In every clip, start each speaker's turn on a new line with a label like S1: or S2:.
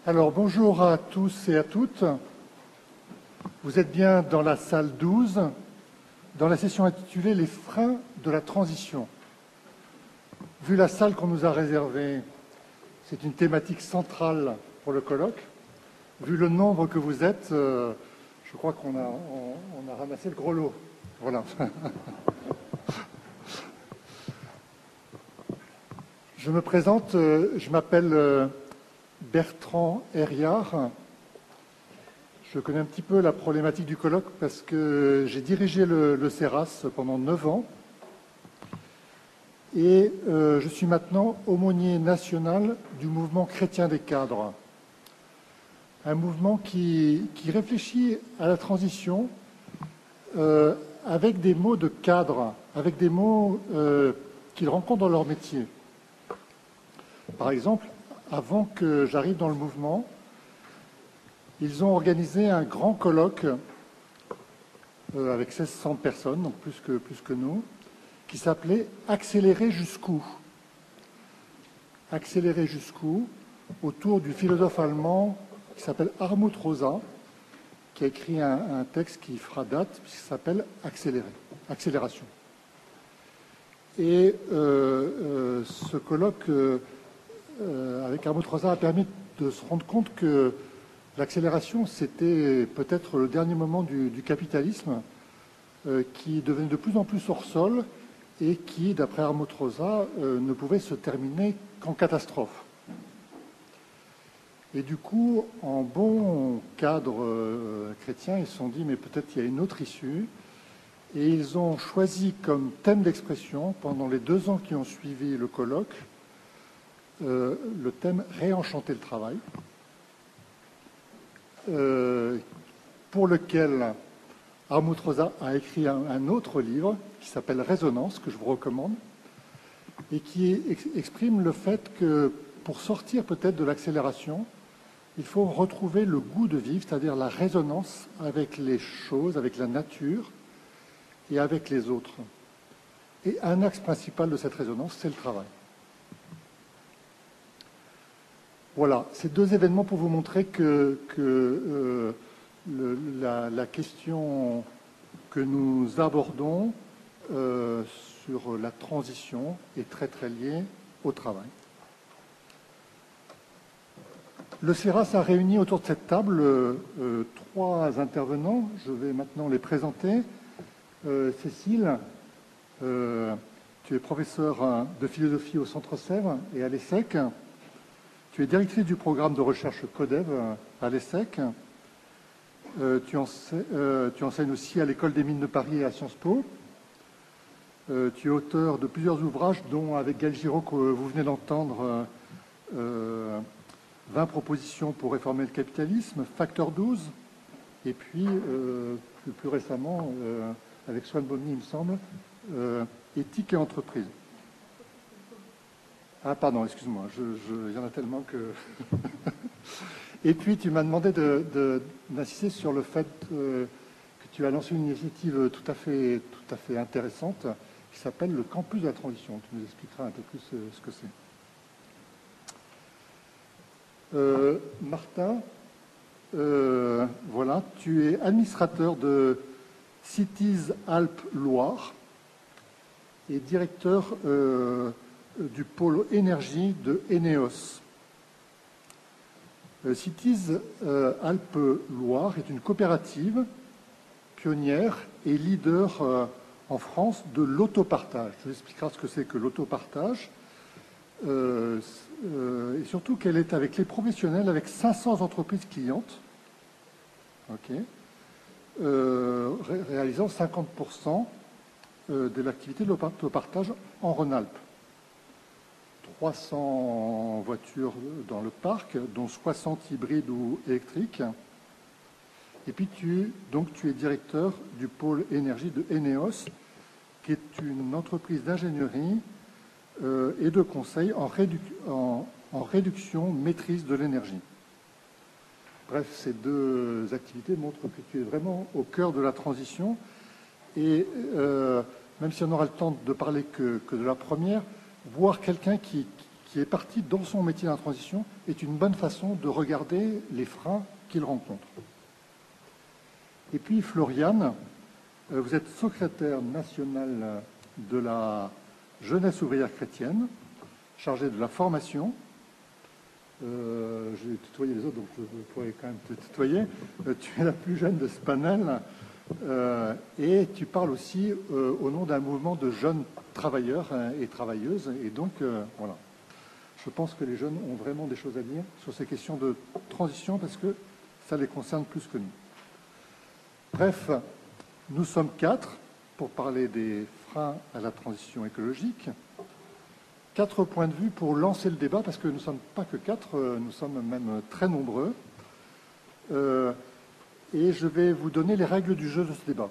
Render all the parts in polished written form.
S1: Alors, bonjour à tous et à toutes. Vous êtes bien dans la salle 12, dans la session intitulée « Les freins de la transition ». Vu la salle qu'on nous a réservée, c'est une thématique centrale pour le colloque. Vu le nombre que vous êtes, je crois qu'on a ramassé le gros lot. Voilà. Je me présente, je m'appelle Bertrand Herriard. Je connais un petit peu la problématique du colloque parce que j'ai dirigé le CERAS pendant 9 ans et je suis maintenant aumônier national du mouvement chrétien des cadres. Un mouvement qui réfléchit à la transition avec des mots de cadre, avec des mots qu'ils rencontrent dans leur métier. Par exemple, avant que j'arrive dans le mouvement, ils ont organisé un grand colloque avec 1600 personnes, donc plus que nous, qui s'appelait « Accélérer jusqu'où ?» Accélérer jusqu'où, autour du philosophe allemand qui s'appelle Hartmut Rosa, qui a écrit un texte qui fera date, qui s'appelle « Accélération ». Et ce colloque avec Hartmut Rosa a permis de se rendre compte que l'accélération, c'était peut-être le dernier moment du capitalisme qui devenait de plus en plus hors sol et qui, d'après Hartmut Rosa, ne pouvait se terminer qu'en catastrophe. Et du coup, en bon cadre chrétien, ils se sont dit, mais peut-être il y a une autre issue. Et ils ont choisi comme thème d'expression, pendant les 2 ans qui ont suivi le colloque, le thème « Réenchanter le travail ». Pour lequel Hartmut Rosa a écrit un autre livre qui s'appelle « Résonance », que je vous recommande, et qui exprime le fait que pour sortir peut-être de l'accélération, il faut retrouver le goût de vivre, c'est-à-dire la résonance avec les choses, avec la nature et avec les autres. Et un axe principal de cette résonance, c'est le travail. Voilà, ces 2 événements pour vous montrer que la question que nous abordons sur la transition est très très liée au travail. Le CERAS a réuni autour de cette table 3 intervenants. Je vais maintenant les présenter. Cécile, tu es professeure de philosophie au Centre Sèvres et à l'ESSEC. Tu es directrice du programme de recherche CODEV à l'ESSEC. Tu enseignes aussi à l'École des mines de Paris et à Sciences Po. Tu es auteur de plusieurs ouvrages, dont avec Gaël Giraud, que vous venez d'entendre, 20 propositions pour réformer le capitalisme, Facteur 12, et puis, plus récemment, avec Swan Bomny, il me semble, Éthique et entreprise. Ah, pardon, excuse-moi, il y en a tellement que... Et puis, tu m'as demandé d'insister sur le fait que tu as lancé une initiative tout à fait intéressante qui s'appelle le Campus de la Transition. Tu nous expliqueras un peu plus ce que c'est. Martin, voilà, tu es administrateur de Cities Alpes Loire et directeur du pôle énergie de Eneos. Cities Alpes Loire est une coopérative pionnière et leader en France de l'autopartage. Je vous expliquerai ce que c'est que l'autopartage et surtout qu'elle est avec les professionnels, avec 500 entreprises clientes, réalisant 50% de l'activité de l'autopartage en Rhône-Alpes. 300 voitures dans le parc, dont 60 hybrides ou électriques. Et puis tu es directeur du pôle énergie de Eneos, qui est une entreprise d'ingénierie et de conseil en réduction, maîtrise de l'énergie. Bref, ces 2 activités montrent que tu es vraiment au cœur de la transition. Et même si on aura le temps de parler que de la première, voir quelqu'un qui qui est parti dans son métier dans la transition est une bonne façon de regarder les freins qu'il rencontre. Et puis Floriane, vous êtes secrétaire nationale de la jeunesse ouvrière chrétienne, chargée de la formation. J'ai tutoyé les autres, donc je pourrais quand même te tutoyer. Tu es la plus jeune de ce panel et tu parles aussi au nom d'un mouvement de jeunes travailleurs et travailleuses. Et donc, voilà. Je pense que les jeunes ont vraiment des choses à dire sur ces questions de transition parce que ça les concerne plus que nous. Bref, nous sommes 4 pour parler des freins à la transition écologique. 4 points de vue pour lancer le débat, parce que nous ne sommes pas que 4, nous sommes même très nombreux. Et je vais vous donner les règles du jeu de ce débat.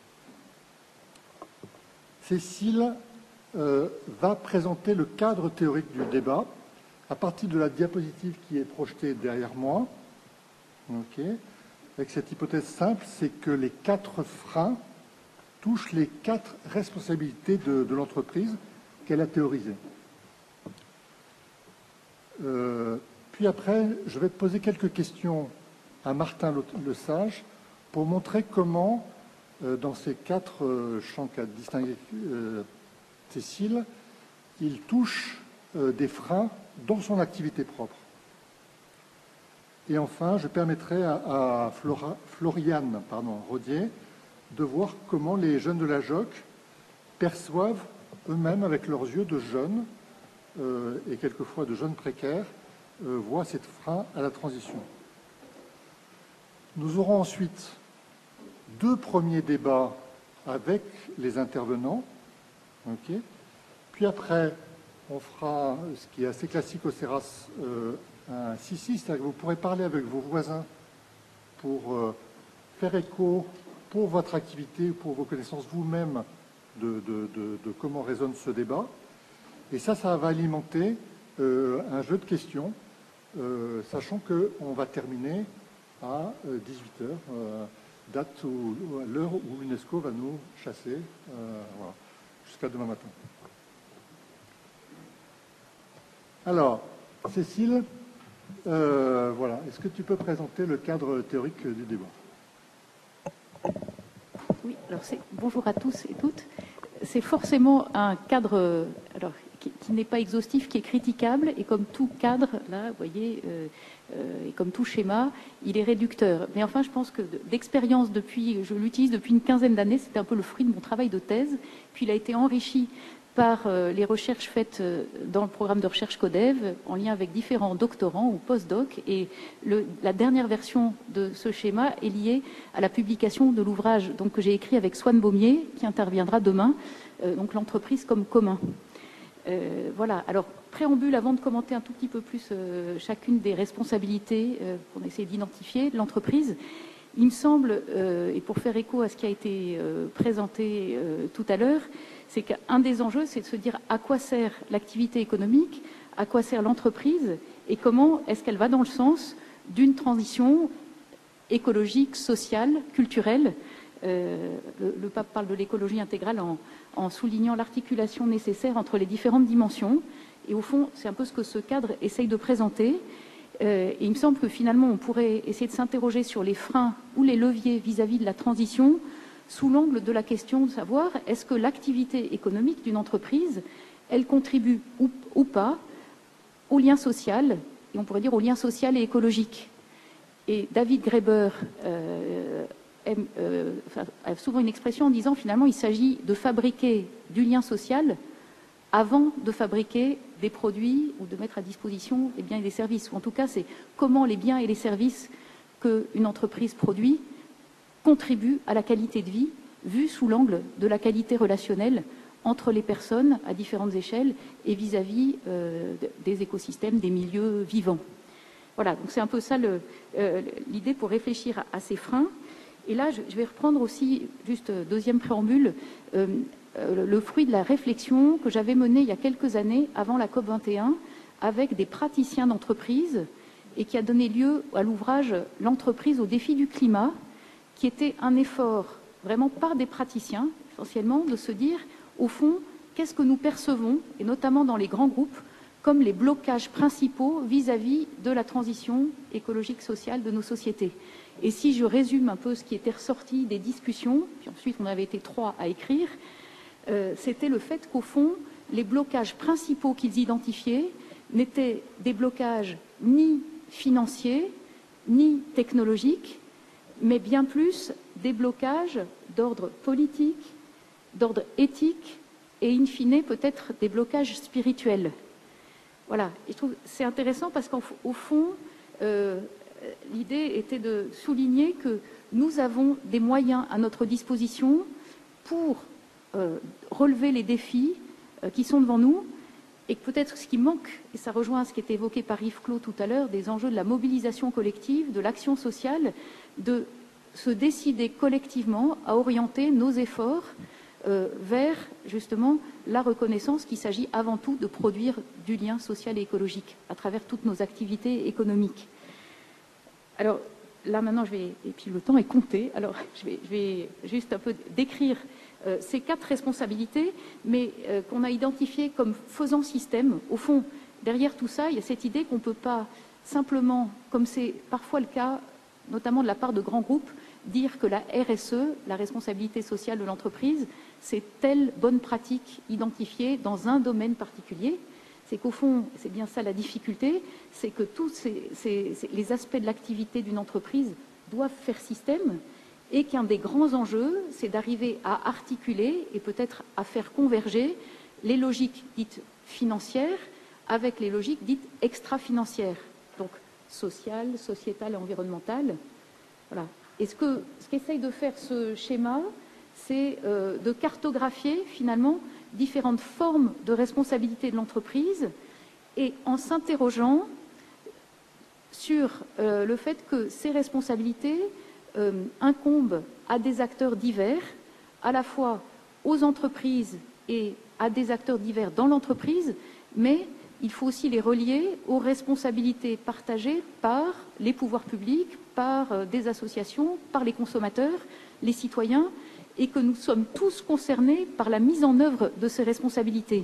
S1: Cécile va présenter le cadre théorique du débat à partir de la diapositive qui est projetée derrière moi. Okay. Avec cette hypothèse simple, c'est que les 4 freins touchent les 4 responsabilités de l'entreprise qu'elle a théorisées. Puis après, je vais te poser quelques questions à Martin Lesage pour montrer comment, dans ces 4 champs qu'a distingué Cécile, il touche des freins dans son activité propre. Et enfin, je permettrai à Floriane Rodier de voir comment les jeunes de la JOC perçoivent eux-mêmes, avec leurs yeux de jeunes, et quelquefois de jeunes précaires, voient ces freins à la transition. Nous aurons ensuite 2 premiers débats avec les intervenants. Okay. Puis après, on fera, ce qui est assez classique au CERAS, un 6-6, c'est-à-dire que vous pourrez parler avec vos voisins pour faire écho pour votre activité, pour vos connaissances vous-même de comment résonne ce débat. Et ça va alimenter un jeu de questions, sachant qu'on va terminer à 18h, date l'heure où l'UNESCO va nous chasser, voilà, jusqu'à demain matin. Alors, Cécile, voilà, est-ce que tu peux présenter le cadre théorique du débat?
S2: Oui, alors bonjour à tous et toutes. C'est forcément un cadre qui n'est pas exhaustif, qui est critiquable, et comme tout cadre, là, vous voyez, et comme tout schéma, il est réducteur. Mais enfin, je pense que d'expérience, je l'utilise depuis une quinzaine d'années, c'était un peu le fruit de mon travail de thèse, puis il a été enrichi par les recherches faites dans le programme de recherche CODEV, en lien avec différents doctorants ou post-doc, et la dernière version de ce schéma est liée à la publication de l'ouvrage que j'ai écrit avec Swan Baumier, qui interviendra demain, donc l'entreprise comme commun. Voilà, alors préambule, avant de commenter un tout petit peu plus chacune des responsabilités qu'on essaie d'identifier de l'entreprise, il me semble, et pour faire écho à ce qui a été présenté tout à l'heure, c'est qu'un des enjeux, c'est de se dire à quoi sert l'activité économique, à quoi sert l'entreprise, et comment est-ce qu'elle va dans le sens d'une transition écologique, sociale, culturelle. Le pape parle de l'écologie intégrale en soulignant l'articulation nécessaire entre les différentes dimensions. Et au fond, c'est un peu ce que ce cadre essaye de présenter. Et il me semble que finalement, on pourrait essayer de s'interroger sur les freins ou les leviers vis-à-vis de la transition sous l'angle de la question de savoir est-ce que l'activité économique d'une entreprise, elle contribue ou pas au lien social, et on pourrait dire au lien social et écologique. Et David Graeber a souvent une expression en disant finalement il s'agit de fabriquer du lien social avant de fabriquer des produits ou de mettre à disposition des biens et des services. Ou en tout cas, c'est comment les biens et les services qu'une entreprise produit contribuent à la qualité de vie, vue sous l'angle de la qualité relationnelle entre les personnes à différentes échelles et vis-à-vis des écosystèmes, des milieux vivants. Voilà, donc c'est un peu ça l'idée pour réfléchir à ces freins. Et là, je vais reprendre aussi, juste deuxième préambule, le fruit de la réflexion que j'avais menée il y a quelques années, avant la COP21, avec des praticiens d'entreprise, et qui a donné lieu à l'ouvrage « L'entreprise au défi du climat », qui était un effort vraiment par des praticiens, essentiellement, de se dire, au fond, qu'est-ce que nous percevons, et notamment dans les grands groupes, comme les blocages principaux vis-à-vis de la transition écologique sociale de nos sociétés. Et si je résume un peu ce qui était ressorti des discussions, puis ensuite on avait été 3 à écrire, c'était le fait qu'au fond, les blocages principaux qu'ils identifiaient n'étaient des blocages ni financiers, ni technologiques, mais bien plus des blocages d'ordre politique, d'ordre éthique et, in fine, peut-être des blocages spirituels. Voilà, et je trouve que c'est intéressant parce qu'au fond, l'idée était de souligner que nous avons des moyens à notre disposition pour relever les défis qui sont devant nous, et que peut-être ce qui manque, et ça rejoint ce qui était évoqué par Yves Clos tout à l'heure, des enjeux de la mobilisation collective, de l'action sociale, de se décider collectivement à orienter nos efforts vers justement la reconnaissance qu'il s'agit avant tout de produire du lien social et écologique à travers toutes nos activités économiques. Alors là maintenant, et puis le temps est compté, alors je vais juste un peu décrire ces 4 responsabilités, mais qu'on a identifiées comme faisant système. Au fond, derrière tout ça, il y a cette idée qu'on ne peut pas simplement, comme c'est parfois le cas, notamment de la part de grands groupes, dire que la RSE, la responsabilité sociale de l'entreprise, c'est telle bonne pratique identifiée dans un domaine particulier. C'est qu'au fond, c'est bien ça la difficulté, c'est que tous les aspects de l'activité d'une entreprise doivent faire système, et qu'un des grands enjeux, c'est d'arriver à articuler et peut-être à faire converger les logiques dites financières avec les logiques dites extra-financières, donc sociales, sociétales et environnementales. Voilà. Et ce qu'essaye de faire ce schéma, c'est de cartographier finalement différentes formes de responsabilité de l'entreprise, et en s'interrogeant sur le fait que ces responsabilités incombent à des acteurs divers, à la fois aux entreprises et à des acteurs divers dans l'entreprise, mais il faut aussi les relier aux responsabilités partagées par les pouvoirs publics, par des associations, par les consommateurs, les citoyens, et que nous sommes tous concernés par la mise en œuvre de ces responsabilités.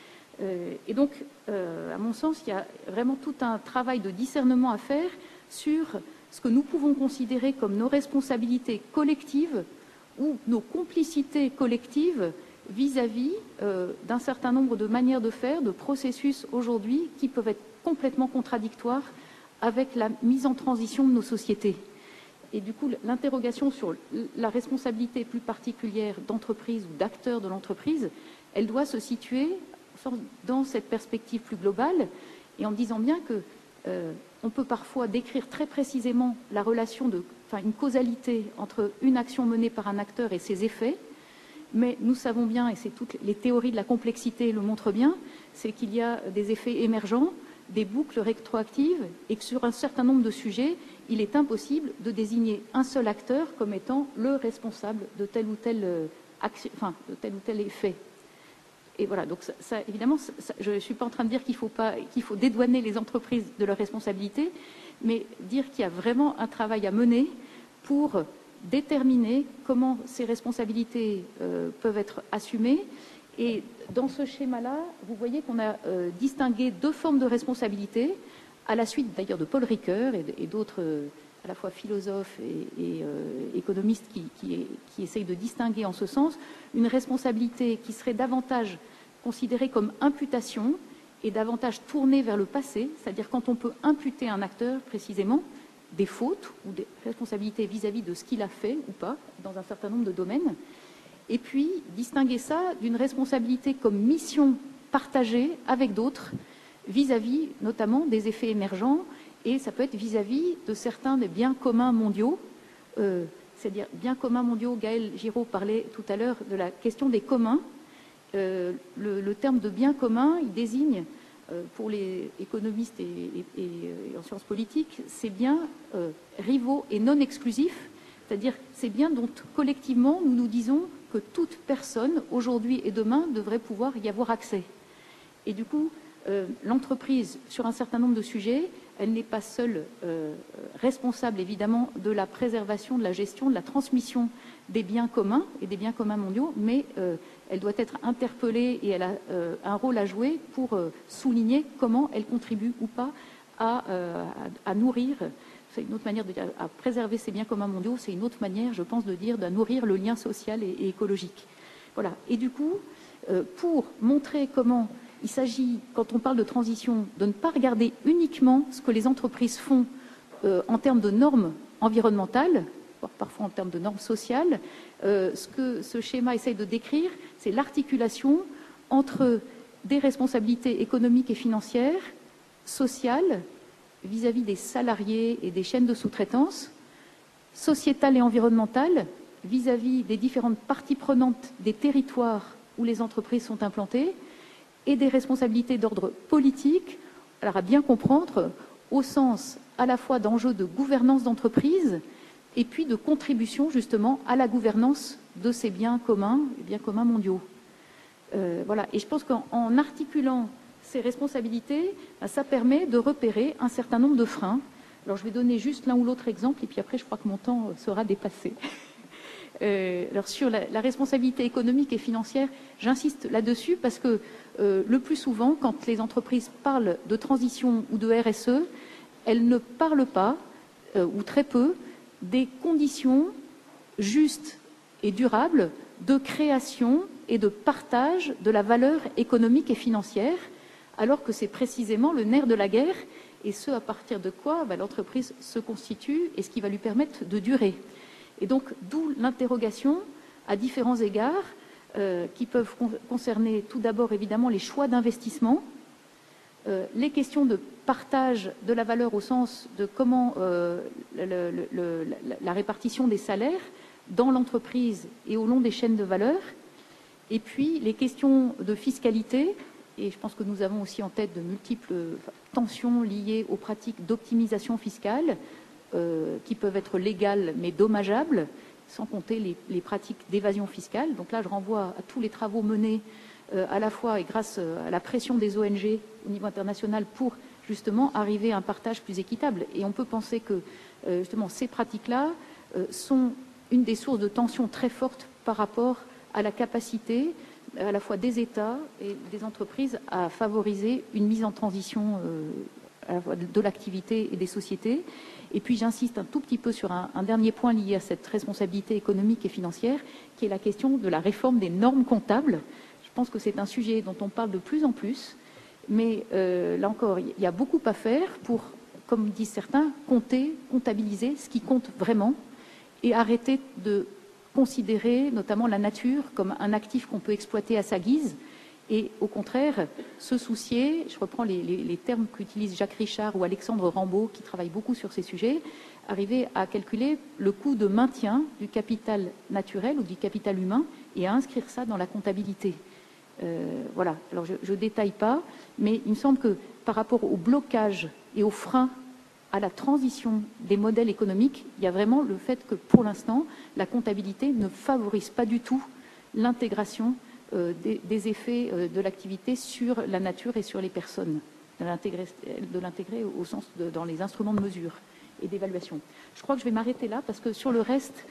S2: Et donc, à mon sens, il y a vraiment tout un travail de discernement à faire sur ce que nous pouvons considérer comme nos responsabilités collectives ou nos complicités collectives vis-à-vis d'un certain nombre de manières de faire, de processus aujourd'hui qui peuvent être complètement contradictoires avec la mise en transition de nos sociétés. Et du coup, l'interrogation sur la responsabilité plus particulière d'entreprise ou d'acteurs de l'entreprise, elle doit se situer dans cette perspective plus globale, et en disant bien que on peut parfois décrire très précisément la relation une causalité entre une action menée par un acteur et ses effets, mais nous savons bien, et c'est toutes les théories de la complexité le montrent bien, c'est qu'il y a des effets émergents, des boucles rétroactives, et que sur un certain nombre de sujets, il est impossible de désigner un seul acteur comme étant le responsable de telle ou telle action, de tel ou tel effet. Et voilà, donc ça évidemment, je ne suis pas en train de dire qu'il faut dédouaner les entreprises de leurs responsabilités, mais dire qu'il y a vraiment un travail à mener pour déterminer comment ces responsabilités peuvent être assumées. Et dans ce schéma-là, vous voyez qu'on a distingué 2 formes de responsabilité, à la suite d'ailleurs de Paul Ricoeur et d'autres, à la fois philosophes et économistes qui essayent de distinguer en ce sens, une responsabilité qui serait davantage considérée comme imputation et davantage tournée vers le passé, c'est-à-dire quand on peut imputer à un acteur précisément des fautes ou des responsabilités vis-à-vis de ce qu'il a fait ou pas dans un certain nombre de domaines, et puis distinguer ça d'une responsabilité comme mission partagée avec d'autres vis-à-vis notamment des effets émergents, et ça peut être vis-à-vis de certains des biens communs mondiaux, c'est-à-dire biens communs mondiaux. Gaël Giraud parlait tout à l'heure de la question des communs. Le terme de bien commun, il désigne, pour les économistes et en sciences politiques, ces biens rivaux et non exclusifs, c'est-à-dire ces biens dont collectivement nous nous disons que toute personne, aujourd'hui et demain, devrait pouvoir y avoir accès. Et du coup, l'entreprise, sur un certain nombre de sujets, elle n'est pas seule responsable, évidemment, de la préservation, de la gestion, de la transmission des biens communs et des biens communs mondiaux, mais elle doit être interpellée et elle a un rôle à jouer pour souligner comment elle contribue ou pas à nourrir, c'est une autre manière de dire, à préserver ces biens communs mondiaux, c'est une autre manière, je pense, de dire, de nourrir le lien social et écologique. Voilà. Et du coup, pour montrer comment il s'agit, quand on parle de transition, de ne pas regarder uniquement ce que les entreprises font en termes de normes environnementales, voire parfois en termes de normes sociales. Ce que ce schéma essaye de décrire, c'est l'articulation entre des responsabilités économiques et financières, sociales, vis-à-vis des salariés et des chaînes de sous-traitance, sociétales et environnementales, vis-à-vis des différentes parties prenantes des territoires où les entreprises sont implantées, et des responsabilités d'ordre politique, alors à bien comprendre, au sens à la fois d'enjeux de gouvernance d'entreprise et puis de contribution justement à la gouvernance de ces biens communs mondiaux. Voilà. Et je pense qu'en articulant ces responsabilités, ça permet de repérer un certain nombre de freins. Alors je vais donner juste l'un ou l'autre exemple et puis après je crois que mon temps sera dépassé. Alors sur la responsabilité économique et financière, j'insiste là-dessus parce que le plus souvent, quand les entreprises parlent de transition ou de RSE, elles ne parlent pas, ou très peu, des conditions justes et durables de création et de partage de la valeur économique et financière, alors que c'est précisément le nerf de la guerre, et ce à partir de quoi l'entreprise se constitue et ce qui va lui permettre de durer. Et donc, d'où l'interrogation à différents égards qui peuvent concerner tout d'abord évidemment les choix d'investissement, les questions de partage de la valeur au sens de comment la répartition des salaires dans l'entreprise et au long des chaînes de valeur, et puis les questions de fiscalité, et je pense que nous avons aussi en tête de multiples tensions liées aux pratiques d'optimisation fiscale, qui peuvent être légales mais dommageables, sans compter les pratiques d'évasion fiscale. Donc là, je renvoie à tous les travaux menés à la fois et grâce à la pression des ONG au niveau international pour justement arriver à un partage plus équitable. Et on peut penser que justement ces pratiques-là sont une des sources de tensions très fortes par rapport à la capacité à la fois des États et des entreprises à favoriser une mise en transition à la fois de l'activité et des sociétés. Et puis j'insiste un tout petit peu sur un dernier point lié à cette responsabilité économique et financière, qui est la question de la réforme des normes comptables. Je pense que c'est un sujet dont on parle de plus en plus, mais là encore, il y a beaucoup à faire pour, comme disent certains, comptabiliser ce qui compte vraiment et arrêter de considérer notamment la nature comme un actif qu'on peut exploiter à sa guise et au contraire se soucier, je reprends les termes qu'utilisent Jacques Richard ou Alexandre Rambaud qui travaillent beaucoup sur ces sujets, arriver à calculer le coût de maintien du capital naturel ou du capital humain et à inscrire ça dans la comptabilité. Voilà, alors je ne détaille pas, mais il me semble que par rapport au blocage et aux freins à la transition des modèles économiques, il y a vraiment le fait que, pour l'instant, la comptabilité ne favorise pas du tout l'intégration des effets de l'activité sur la nature et sur les personnes, de l'intégrer au sens dans les instruments de mesure et d'évaluation. Je crois que je vais m'arrêter là parce que sur le reste,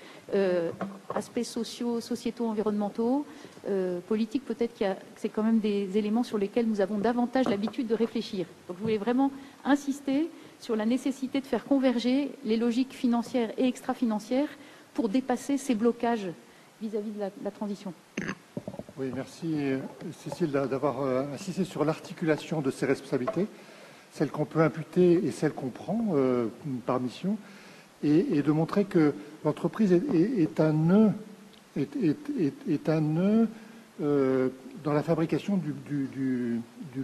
S2: aspects sociaux, sociétaux, environnementaux, politiques, peut-être que c'est quand même des éléments sur lesquels nous avons davantage l'habitude de réfléchir. Donc je voulais vraiment insister sur la nécessité de faire converger les logiques financières et extra-financières pour dépasser ces blocages vis-à-vis de la transition.
S1: Oui, merci Cécile d'avoir insisté sur l'articulation de ces responsabilités, celles qu'on peut imputer et celles qu'on prend par mission, et de montrer que l'entreprise est un nœud, dans la fabrication du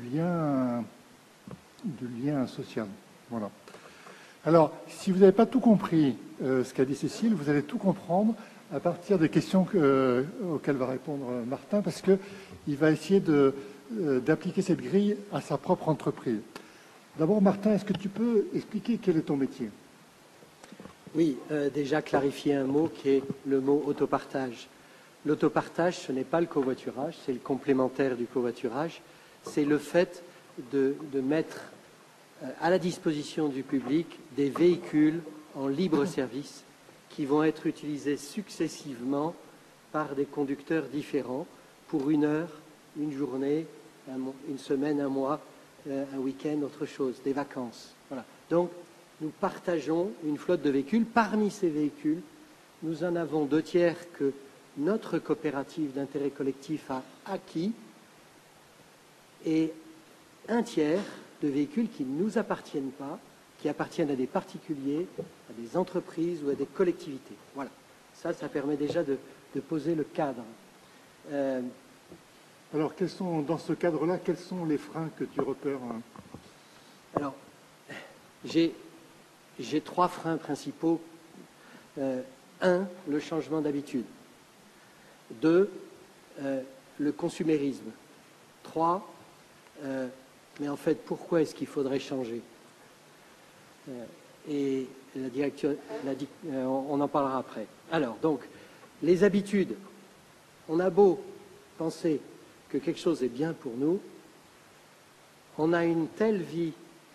S1: lien social. Voilà. Alors, si vous n'avez pas tout compris ce qu'a dit Cécile, vous allez tout comprendre à partir des questions auxquelles va répondre Martin, parce qu'il va essayer d'appliquer cette grille à sa propre entreprise. D'abord, Martin, est-ce que tu peux expliquer quel est ton métier?
S3: Oui, déjà clarifier un mot qui est le mot autopartage. L'autopartage, ce n'est pas le covoiturage, c'est le complémentaire du covoiturage. C'est le fait de mettre à la disposition du public des véhicules en libre service qui vont être utilisés successivement par des conducteurs différents pour 1 heure, une journée, une semaine, un mois, un week-end, autre chose, des vacances. Voilà. Donc, nous partageons une flotte de véhicules. Parmi ces véhicules, nous en avons 2/3 que notre coopérative d'intérêt collectif a acquis et 1/3 de véhicules qui ne nous appartiennent pas, qui appartiennent à des particuliers, à des entreprises ou à des collectivités. Voilà. Ça permet déjà de poser le cadre.
S1: Alors, dans ce cadre-là, quels sont les freins que tu repères?
S3: Alors, j'ai 3 freins principaux. 1, le changement d'habitude. 2, le consumérisme. 3, mais en fait, pourquoi est-ce qu'il faudrait changer? Et la direction, on en parlera après. Alors, donc, les habitudes. On a beau penser que quelque chose est bien pour nous, on a une telle vie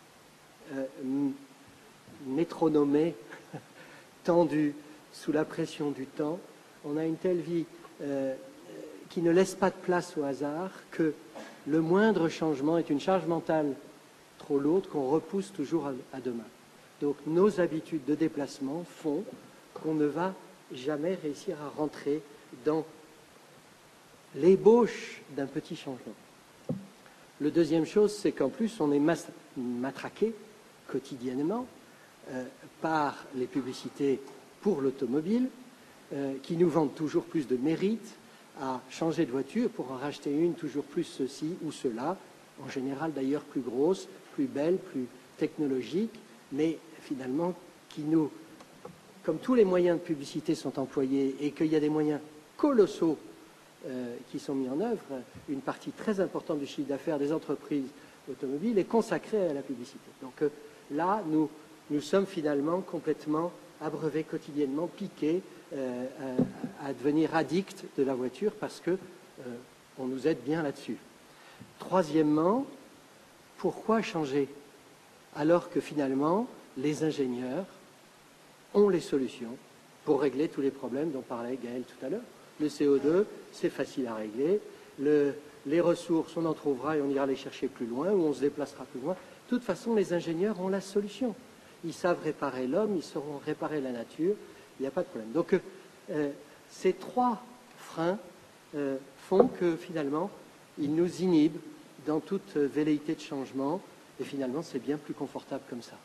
S3: métronomée, tendue, sous la pression du temps, on a une telle vie qui ne laisse pas de place au hasard que le moindre changement est une charge mentale trop lourde qu'on repousse toujours à demain. Donc nos habitudes de déplacement font qu'on ne va jamais réussir à rentrer dans l'ébauche d'un petit changement. Le deuxième chose, c'est qu'en plus, on est matraqué quotidiennement par les publicités pour l'automobile qui nous vendent toujours plus de mérite à changer de voiture pour en racheter une toujours plus ceci ou cela, en général d'ailleurs plus grosse, plus belle, plus technologique, mais finalement qui nous, comme tous les moyens de publicité sont employés et qu'il y a des moyens colossaux qui sont mis en œuvre, une partie très importante du chiffre d'affaires des entreprises automobiles est consacrée à la publicité. Donc là, nous sommes finalement complètement abreuvés quotidiennement, piqués à devenir addicts de la voiture parce que on nous aide bien là-dessus. Troisièmement, pourquoi changer alors que finalement les ingénieurs ont les solutions pour régler tous les problèmes dont parlait Gaël tout à l'heure. Le CO2, c'est facile à régler. Les ressources, on en trouvera et on ira les chercher plus loin ou on se déplacera plus loin. De toute façon, les ingénieurs ont la solution. Ils savent réparer l'homme, ils sauront réparer la nature, il n'y a pas de problème. Donc, ces 3 freins font que finalement, ils nous inhibent dans toute velléité de changement et finalement, c'est bien plus confortable comme ça.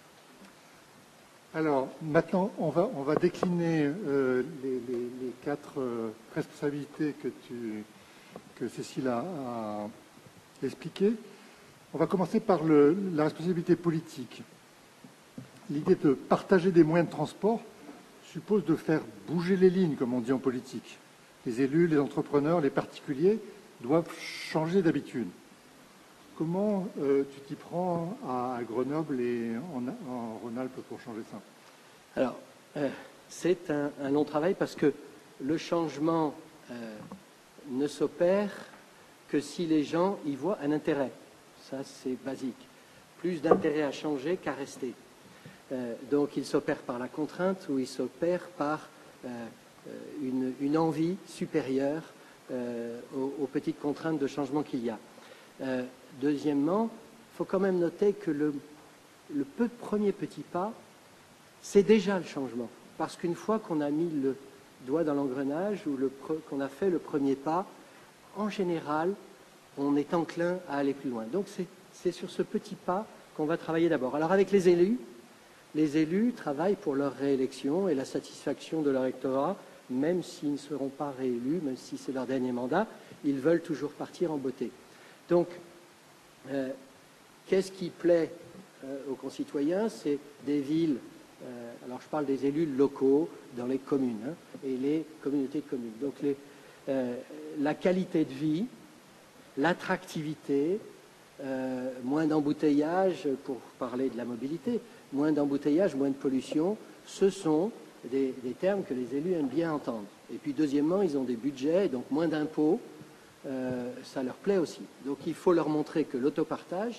S1: Alors, maintenant, on va décliner les 4 responsabilités que Cécile a expliquées. On va commencer par la responsabilité politique. L'idée de partager des moyens de transport suppose de faire bouger les lignes, comme on dit en politique. Les élus, les entrepreneurs, les particuliers doivent changer d'habitude. Comment tu t'y prends à Grenoble et en Rhône-Alpes pour changer ça?
S3: Alors, c'est un long travail parce que le changement ne s'opère que si les gens y voient un intérêt. Ça, c'est basique. Plus d'intérêt à changer qu'à rester. Donc, il s'opère par la contrainte ou il s'opère par une envie supérieure aux petites contraintes de changement qu'il y a. Deuxièmement, il faut quand même noter que le premier petit pas, c'est déjà le changement. Parce qu'une fois qu'on a mis le doigt dans l'engrenage ou qu'on a fait le premier pas, en général, on est enclin à aller plus loin. Donc c'est sur ce petit pas qu'on va travailler d'abord. Alors avec les élus travaillent pour leur réélection et la satisfaction de leur électorat, même s'ils ne seront pas réélus, même si c'est leur dernier mandat, ils veulent toujours partir en beauté. Donc, qu'est-ce qui plaît aux concitoyens? C'est des villes, alors je parle des élus locaux dans les communes et les communautés de communes. Donc la qualité de vie, l'attractivité, moins d'embouteillage, pour parler de la mobilité, moins d'embouteillage, moins de pollution, ce sont des termes que les élus aiment bien entendre. Et puis deuxièmement, ils ont des budgets, donc moins d'impôts, ça leur plaît aussi. Donc il faut leur montrer que l'autopartage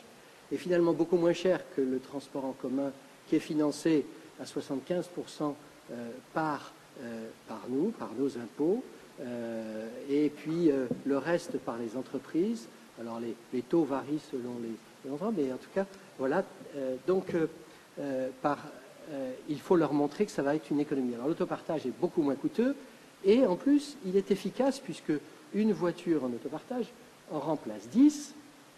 S3: est finalement beaucoup moins cher que le transport en commun qui est financé à 75% par nous, par nos impôts, et puis le reste par les entreprises. Alors les taux varient selon les endroits, mais en tout cas, voilà. Il faut leur montrer que ça va être une économie. Alors l'autopartage est beaucoup moins coûteux et en plus, il est efficace puisque une voiture en autopartage en remplace 10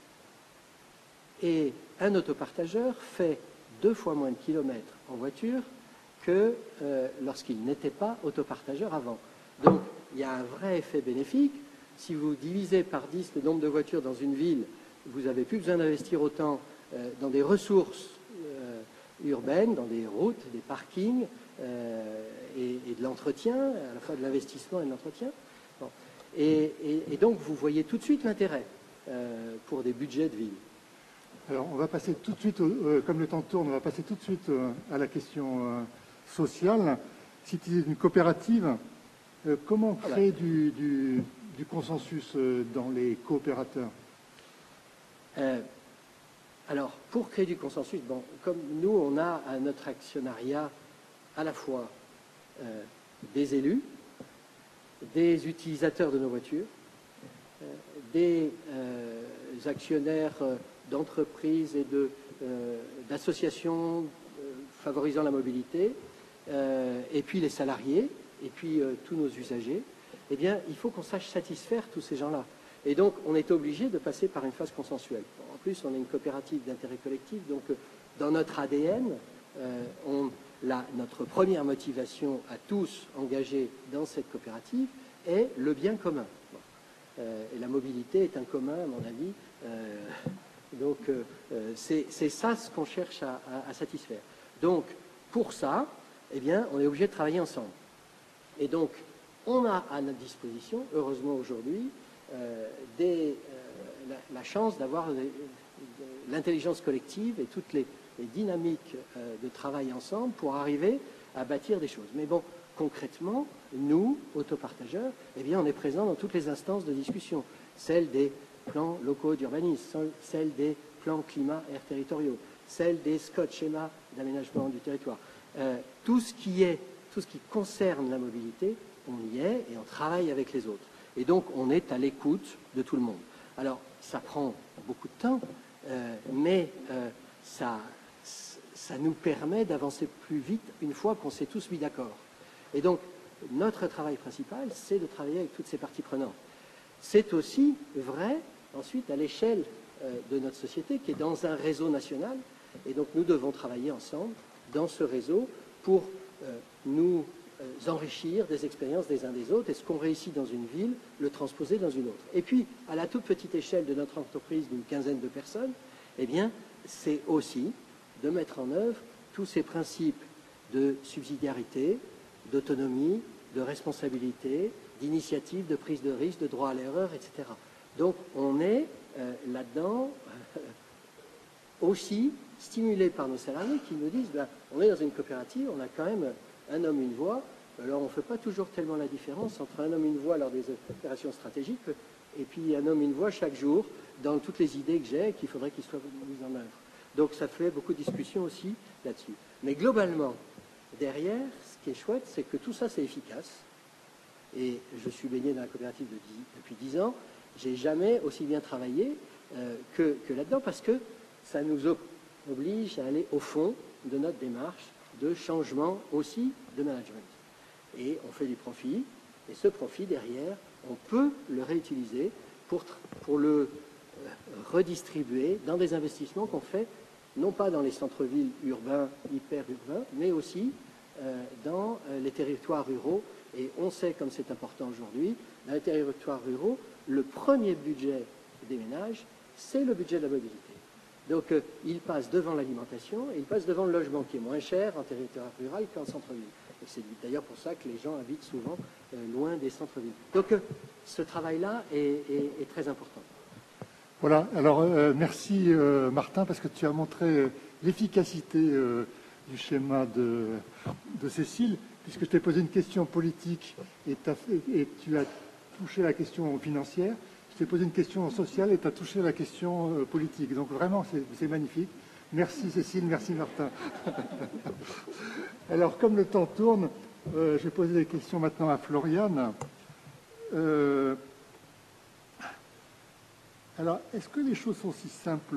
S3: et un autopartageur fait 2 fois moins de kilomètres en voiture que lorsqu'il n'était pas autopartageur avant. Donc, il y a un vrai effet bénéfique. Si vous divisez par 10 le nombre de voitures dans une ville, vous n'avez plus besoin d'investir autant dans des ressources urbaines, dans des routes, des parkings et de l'entretien, à la fois de l'investissement et de l'entretien. Bon. Et donc, vous voyez tout de suite l'intérêt pour des budgets de ville.
S1: Alors, on va passer tout de suite, comme le temps tourne, on va passer tout de suite à la question sociale. Si tu es une coopérative, comment créer du consensus dans les coopérateurs?
S3: Alors, pour créer du consensus, bon, comme nous, on a à notre actionnariat à la fois des élus, des utilisateurs de nos voitures, des actionnaires d'entreprises et d'associations favorisant la mobilité, et puis les salariés, et puis tous nos usagers, eh bien, il faut qu'on sache satisfaire tous ces gens-là. Et donc, on est obligé de passer par une phase consensuelle. En plus, on est une coopérative d'intérêt collectif, donc dans notre ADN, notre première motivation à tous engagés dans cette coopérative est le bien commun. Et la mobilité est un commun, à mon avis. Donc, c'est ça ce qu'on cherche à satisfaire. Donc, pour ça, eh bien, on est obligé de travailler ensemble. Et donc, on a à notre disposition, heureusement aujourd'hui, la chance d'avoir l'intelligence collective et toutes les dynamiques de travail ensemble pour arriver à bâtir des choses. Mais bon, concrètement, nous, autopartageurs, eh bien, on est présents dans toutes les instances de discussion, celles des plans locaux d'urbanisme, celles des plans climat et air territoriaux, celles des SCOT, schémas d'aménagement du territoire. Tout ce qui concerne la mobilité, on y est et on travaille avec les autres. Et donc, on est à l'écoute de tout le monde. Alors, ça prend beaucoup de temps, mais ça nous permet d'avancer plus vite une fois qu'on s'est tous mis d'accord. Et donc, notre travail principal, c'est de travailler avec toutes ces parties prenantes. C'est aussi vrai, ensuite, à l'échelle de notre société, qui est dans un réseau national. Et donc, nous devons travailler ensemble dans ce réseau pour nous enrichir des expériences des uns des autres, et ce qu'on réussit dans une ville, le transposer dans une autre. Et puis, à la toute petite échelle de notre entreprise d'une quinzaine de personnes, eh bien, c'est aussi de mettre en œuvre tous ces principes de subsidiarité, d'autonomie, de responsabilité, d'initiative, de prise de risque, de droit à l'erreur, etc. Donc, on est là-dedans aussi stimulé par nos salariés qui nous disent, ben, on est dans une coopérative, on a quand même un homme, une voix. Alors, on ne fait pas toujours tellement la différence entre un homme, une voix lors des opérations stratégiques et puis un homme, une voix chaque jour dans toutes les idées que j'ai et qu'il faudrait qu'ils soient mises en œuvre. Donc, ça fait beaucoup de discussions aussi là-dessus. Mais globalement, derrière, ce qui est chouette, c'est que tout ça, c'est efficace. Et je suis baigné dans la coopérative depuis 10 ans. J'ai jamais aussi bien travaillé que là-dedans parce que ça nous oblige à aller au fond de notre démarche de changement aussi de management. Et on fait du profit, et ce profit, derrière, on peut le réutiliser pour le redistribuer dans des investissements qu'on fait, non pas dans les centres-villes urbains, hyper-urbains, mais aussi dans les territoires ruraux. Et on sait, comme c'est important aujourd'hui, dans les territoires ruraux, le premier budget des ménages, c'est le budget de la mobilité. Donc, il passe devant l'alimentation et il passe devant le logement qui est moins cher en territoire rural qu'en centre-ville. Et c'est d'ailleurs pour ça que les gens habitent souvent loin des centres-villes. Donc, ce travail-là est très important.
S1: Voilà, alors merci Martin, parce que tu as montré l'efficacité du schéma de Cécile, puisque je t'ai posé une question politique et tu as touché la question financière. Je t'ai posé une question sociale et tu as touché la question politique. Donc vraiment, c'est magnifique. Merci Cécile, merci Martin. Alors, comme le temps tourne, je vais poser des questions maintenant à Floriane. Alors, est-ce que les choses sont aussi simples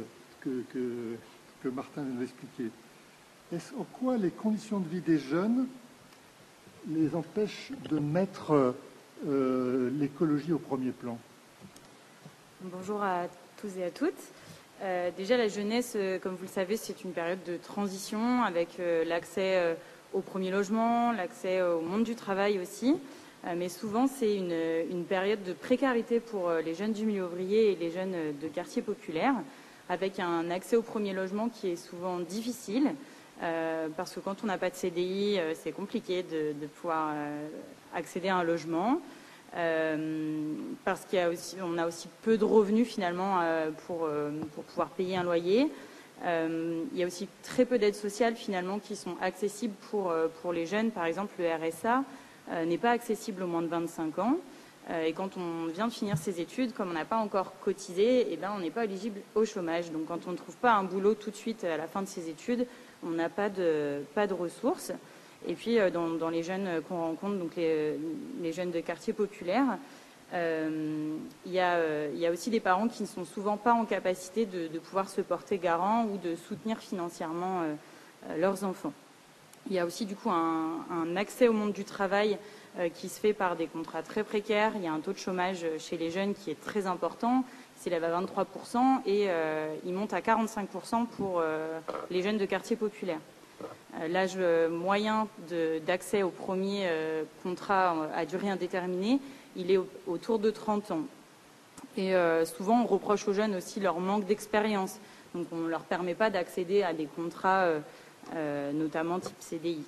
S1: que Martin vient d'expliquer? En quoi les conditions de vie des jeunes les empêchent de mettre l'écologie au premier plan?
S4: Bonjour à tous et à toutes. Déjà, la jeunesse, comme vous le savez, c'est une période de transition avec l'accès au premier logement, l'accès au monde du travail aussi. Mais souvent, c'est une période de précarité pour les jeunes du milieu ouvrier et les jeunes de quartiers populaires, avec un accès au premier logement qui est souvent difficile, parce que quand on n'a pas de CDI, c'est compliqué de pouvoir accéder à un logement. Parce qu'on a aussi peu de revenus finalement pour pouvoir payer un loyer. Il y a aussi très peu d'aides sociales finalement qui sont accessibles pour les jeunes. Par exemple, le RSA n'est pas accessible aux moins de 25 ans. Et quand on vient de finir ses études, comme on n'a pas encore cotisé, eh ben, on n'est pas éligible au chômage. Donc quand on ne trouve pas un boulot tout de suite à la fin de ses études, on n'a pas de ressources. Et puis dans les jeunes qu'on rencontre, donc les jeunes de quartiers populaires, il y a aussi des parents qui ne sont souvent pas en capacité de pouvoir se porter garant ou de soutenir financièrement leurs enfants. Il y a aussi du coup un accès au monde du travail qui se fait par des contrats très précaires. Il y a un taux de chômage chez les jeunes qui est très important. Il s'élève à 23% et il monte à 45% pour les jeunes de quartiers populaires. L'âge moyen d'accès au premier contrat à durée indéterminée, il est autour de 30 ans. Et souvent, on reproche aux jeunes aussi leur manque d'expérience. Donc, on ne leur permet pas d'accéder à des contrats, notamment type CDI.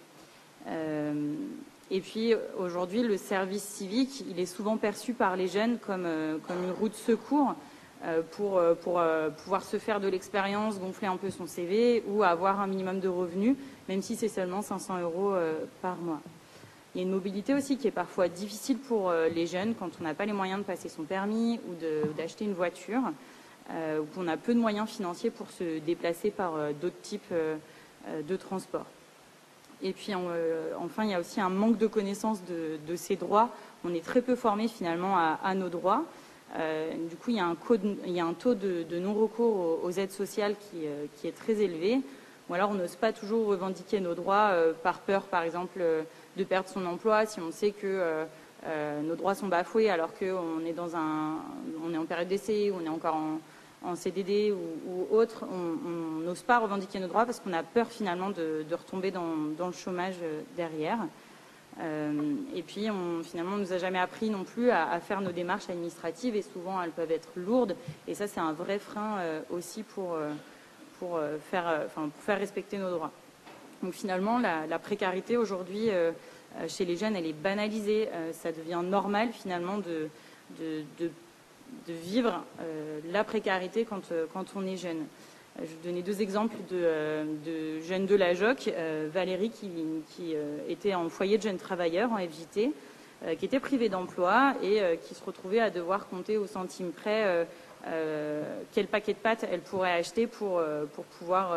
S4: Et puis, aujourd'hui, le service civique, il est souvent perçu par les jeunes comme une roue de secours pour pouvoir se faire de l'expérience, gonfler un peu son CV ou avoir un minimum de revenus, même si c'est seulement 500 € par mois. Il y a une mobilité aussi qui est parfois difficile pour les jeunes quand on n'a pas les moyens de passer son permis ou d'acheter une voiture, ou qu'on a peu de moyens financiers pour se déplacer par d'autres types de transports. Et puis enfin, il y a aussi un manque de connaissance de ces droits. On est très peu formé finalement à nos droits. Du coup, il y a un taux de non-recours aux aides sociales qui est très élevé. Ou alors, on n'ose pas toujours revendiquer nos droits par peur, par exemple, de perdre son emploi. Si on sait que nos droits sont bafoués alors qu'on est on est en période d'essai, ou on est encore en CDD ou autre, on n'ose pas revendiquer nos droits parce qu'on a peur finalement de retomber dans le chômage derrière. Et puis, finalement, on ne nous a jamais appris non plus à faire nos démarches administratives et souvent, elles peuvent être lourdes. Et ça, c'est un vrai frein aussi pour faire respecter nos droits. Donc, finalement, la précarité aujourd'hui chez les jeunes, elle est banalisée. Ça devient normal, finalement, de vivre la précarité quand on est jeune. Je vais vous donner deux exemples de jeunes de la JOC. Valérie, qui était en foyer de jeunes travailleurs, en FJT, qui était privée d'emploi et qui se retrouvait à devoir compter au centime près quel paquet de pâtes elle pourrait acheter pour pouvoir...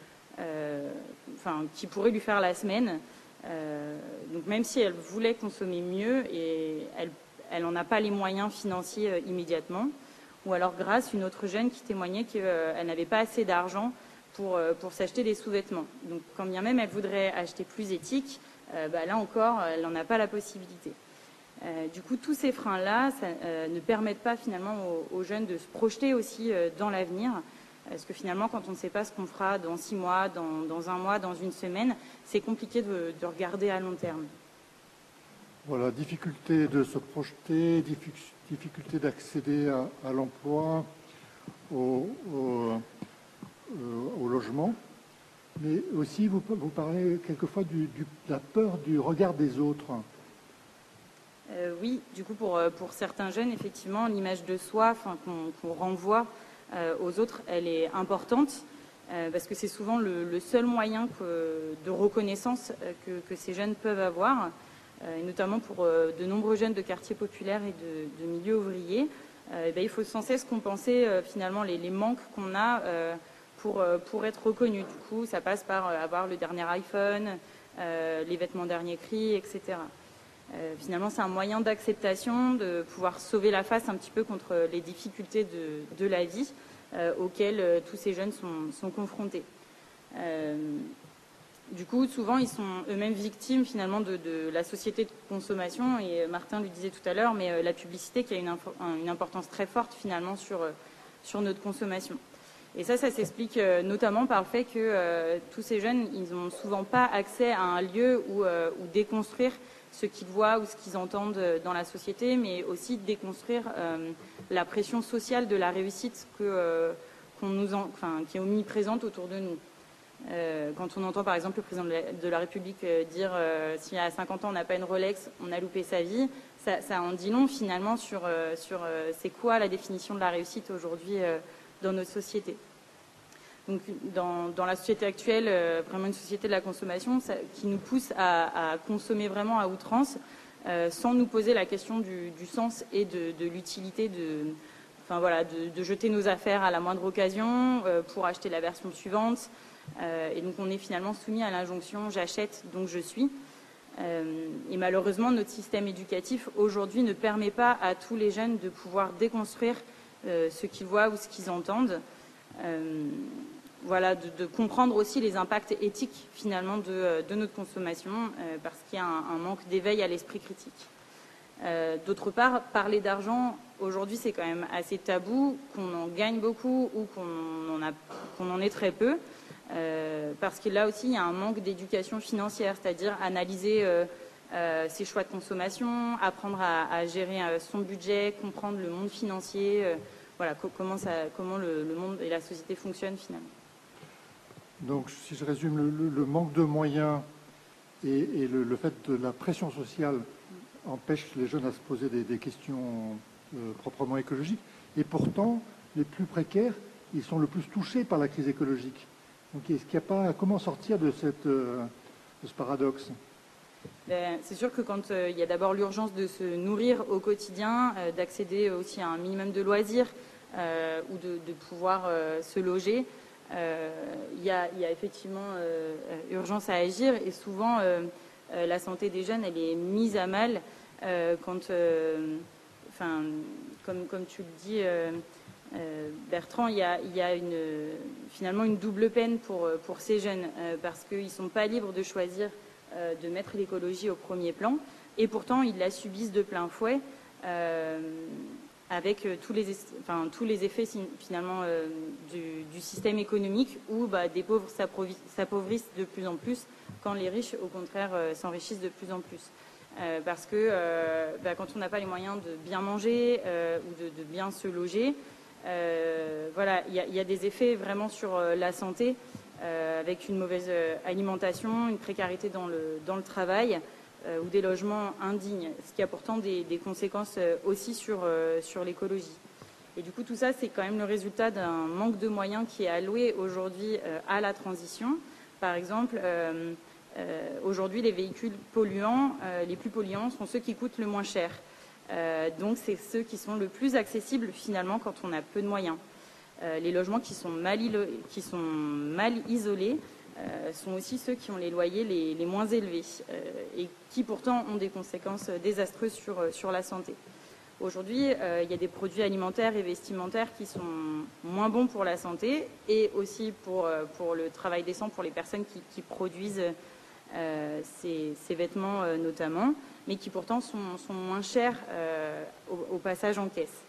S4: qui pourrait lui faire la semaine. Donc même si elle voulait consommer mieux, et elle n'en a pas les moyens financiers immédiatement. Ou alors grâce, une autre jeune qui témoignait qu'elle n'avait pas assez d'argent pour s'acheter des sous-vêtements. Donc quand bien même elle voudrait acheter plus éthique, là encore, elle n'en a pas la possibilité. Du coup, tous ces freins-là ne permettent pas finalement aux jeunes de se projeter aussi dans l'avenir. Parce que finalement, quand on ne sait pas ce qu'on fera dans 6 mois, dans 1 mois, dans une semaine, c'est compliqué de regarder à long terme.
S1: Voilà, difficulté de se projeter, difficulté d'accéder à l'emploi, au logement. Mais aussi, vous parlez quelquefois de la peur du regard des autres.
S4: Oui, du coup, pour certains jeunes, effectivement, l'image de soi qu'on renvoie aux autres, elle est importante, parce que c'est souvent le seul moyen de reconnaissance que ces jeunes peuvent avoir. Et notamment pour de nombreux jeunes de quartiers populaires et de milieux ouvriers, il faut sans cesse compenser finalement les manques qu'on a pour être reconnu. Du coup, ça passe par avoir le dernier iPhone, les vêtements dernier cri, etc. Finalement, c'est un moyen d'acceptation, de pouvoir sauver la face un petit peu contre les difficultés de la vie auxquelles tous ces jeunes sont confrontés. Du coup, souvent, ils sont eux-mêmes victimes finalement de la société de consommation. Et Martin le disait tout à l'heure, mais la publicité qui a une importance très forte finalement sur notre consommation. Et ça s'explique notamment par le fait que tous ces jeunes, ils n'ont souvent pas accès à un lieu où déconstruire ce qu'ils voient ou ce qu'ils entendent dans la société, mais aussi déconstruire la pression sociale de la réussite qui est omniprésente autour de nous. Quand on entend par exemple le président de la République dire si à 50 ans on n'a pas une Rolex, on a loupé sa vie, ça en dit long finalement sur c'est quoi la définition de la réussite aujourd'hui dans notre société. Donc dans la société actuelle, vraiment une société de la consommation qui nous pousse à consommer vraiment à outrance sans nous poser la question du sens et de l'utilité de jeter nos affaires à la moindre occasion pour acheter la version suivante. Et donc on est finalement soumis à l'injonction « j'achète, donc je suis ». Et malheureusement, notre système éducatif aujourd'hui ne permet pas à tous les jeunes de pouvoir déconstruire ce qu'ils voient ou ce qu'ils entendent. De comprendre aussi les impacts éthiques finalement de notre consommation parce qu'il y a un manque d'éveil à l'esprit critique. D'autre part, parler d'argent, aujourd'hui c'est quand même assez tabou, qu'on en gagne beaucoup ou qu'on en ait très peu. Parce que là aussi, il y a un manque d'éducation financière, c'est-à-dire analyser ses choix de consommation, apprendre à gérer son budget, comprendre le monde financier, comment le monde et la société fonctionnent finalement.
S1: Donc, si je résume, le manque de moyens et le fait de la pression sociale empêche les jeunes à se poser des questions proprement écologiques. Et pourtant, les plus précaires, ils sont le plus touchés par la crise écologique. Donc, est-ce qu'il n'y a pas comment sortir de ce paradoxe ?
S4: C'est sûr que quand il y a d'abord l'urgence de se nourrir au quotidien, d'accéder aussi à un minimum de loisirs ou de pouvoir se loger, il y a effectivement urgence à agir. Et souvent, la santé des jeunes, elle est mise à mal quand, comme tu le dis, Bertrand, il y a finalement une double peine pour ces jeunes parce qu'ils ne sont pas libres de choisir de mettre l'écologie au premier plan et pourtant ils la subissent de plein fouet avec tous les effets finalement du système économique où des pauvres s'appauvrissent de plus en plus quand les riches au contraire s'enrichissent de plus en plus. Parce que quand on n'a pas les moyens de bien manger ou de bien se loger, il y a des effets vraiment sur la santé avec une mauvaise alimentation, une précarité dans le travail ou des logements indignes, ce qui a pourtant des conséquences aussi sur l'écologie. Et du coup, tout ça, c'est quand même le résultat d'un manque de moyens qui est alloué aujourd'hui à la transition. Par exemple, aujourd'hui, les véhicules polluants, les plus polluants sont ceux qui coûtent le moins cher. Donc, c'est ceux qui sont le plus accessibles finalement quand on a peu de moyens. Les logements qui sont mal isolés sont aussi ceux qui ont les loyers les moins élevés et qui pourtant ont des conséquences désastreuses sur la santé. Aujourd'hui, il y a des produits alimentaires et vestimentaires qui sont moins bons pour la santé et aussi pour le travail décent pour les personnes qui produisent ces vêtements notamment, mais qui pourtant sont moins chers au passage en caisse.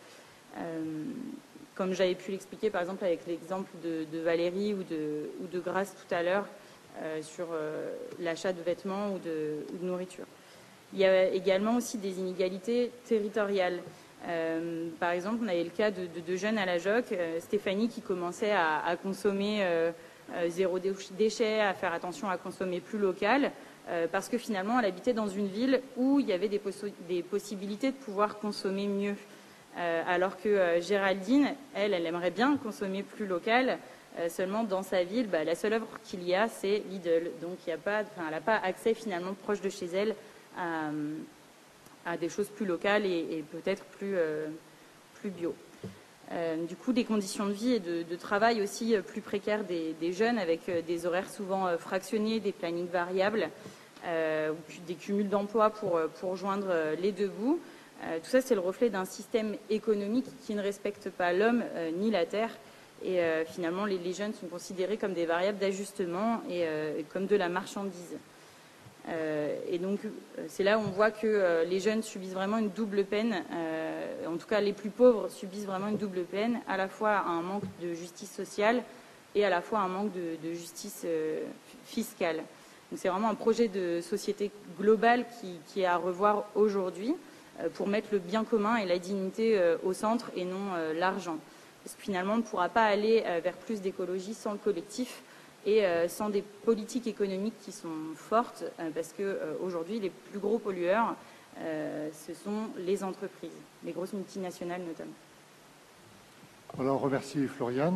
S4: Comme j'avais pu l'expliquer par exemple avec l'exemple de Valérie ou de Grace tout à l'heure sur l'achat de vêtements ou de nourriture. Il y a également aussi des inégalités territoriales. Par exemple, on avait le cas de jeunes à la JOC, Stéphanie qui commençait à consommer zéro déchet, à faire attention à consommer plus local, parce que finalement elle habitait dans une ville où il y avait des possibilités de pouvoir consommer mieux. Alors que Géraldine, elle aimerait bien consommer plus local, seulement dans sa ville, la seule œuvre qu'il y a, c'est Lidl. Donc elle n'a pas accès finalement proche de chez elle à des choses plus locales et peut-être plus plus bio. Du coup, des conditions de vie et de travail aussi plus précaires des jeunes, avec des horaires souvent fractionnés, des plannings variables, des cumuls d'emplois pour joindre les deux bouts. Tout ça, c'est le reflet d'un système économique qui ne respecte pas l'homme ni la terre. Et finalement, les jeunes sont considérés comme des variables d'ajustement et comme de la marchandise. Et donc, c'est là où on voit que les jeunes subissent vraiment une double peine. En tout cas, les plus pauvres subissent vraiment une double peine, à la fois un manque de justice sociale et à la fois un manque de justice fiscale. Donc, c'est vraiment un projet de société globale qui est à revoir aujourd'hui pour mettre le bien commun et la dignité au centre et non l'argent. Parce que finalement, on ne pourra pas aller vers plus d'écologie sans le collectif et sans des politiques économiques qui sont fortes, parce qu'aujourd'hui, les plus gros pollueurs, ce sont les entreprises, les grosses multinationales notamment.
S1: Voilà, on remercie Floriane.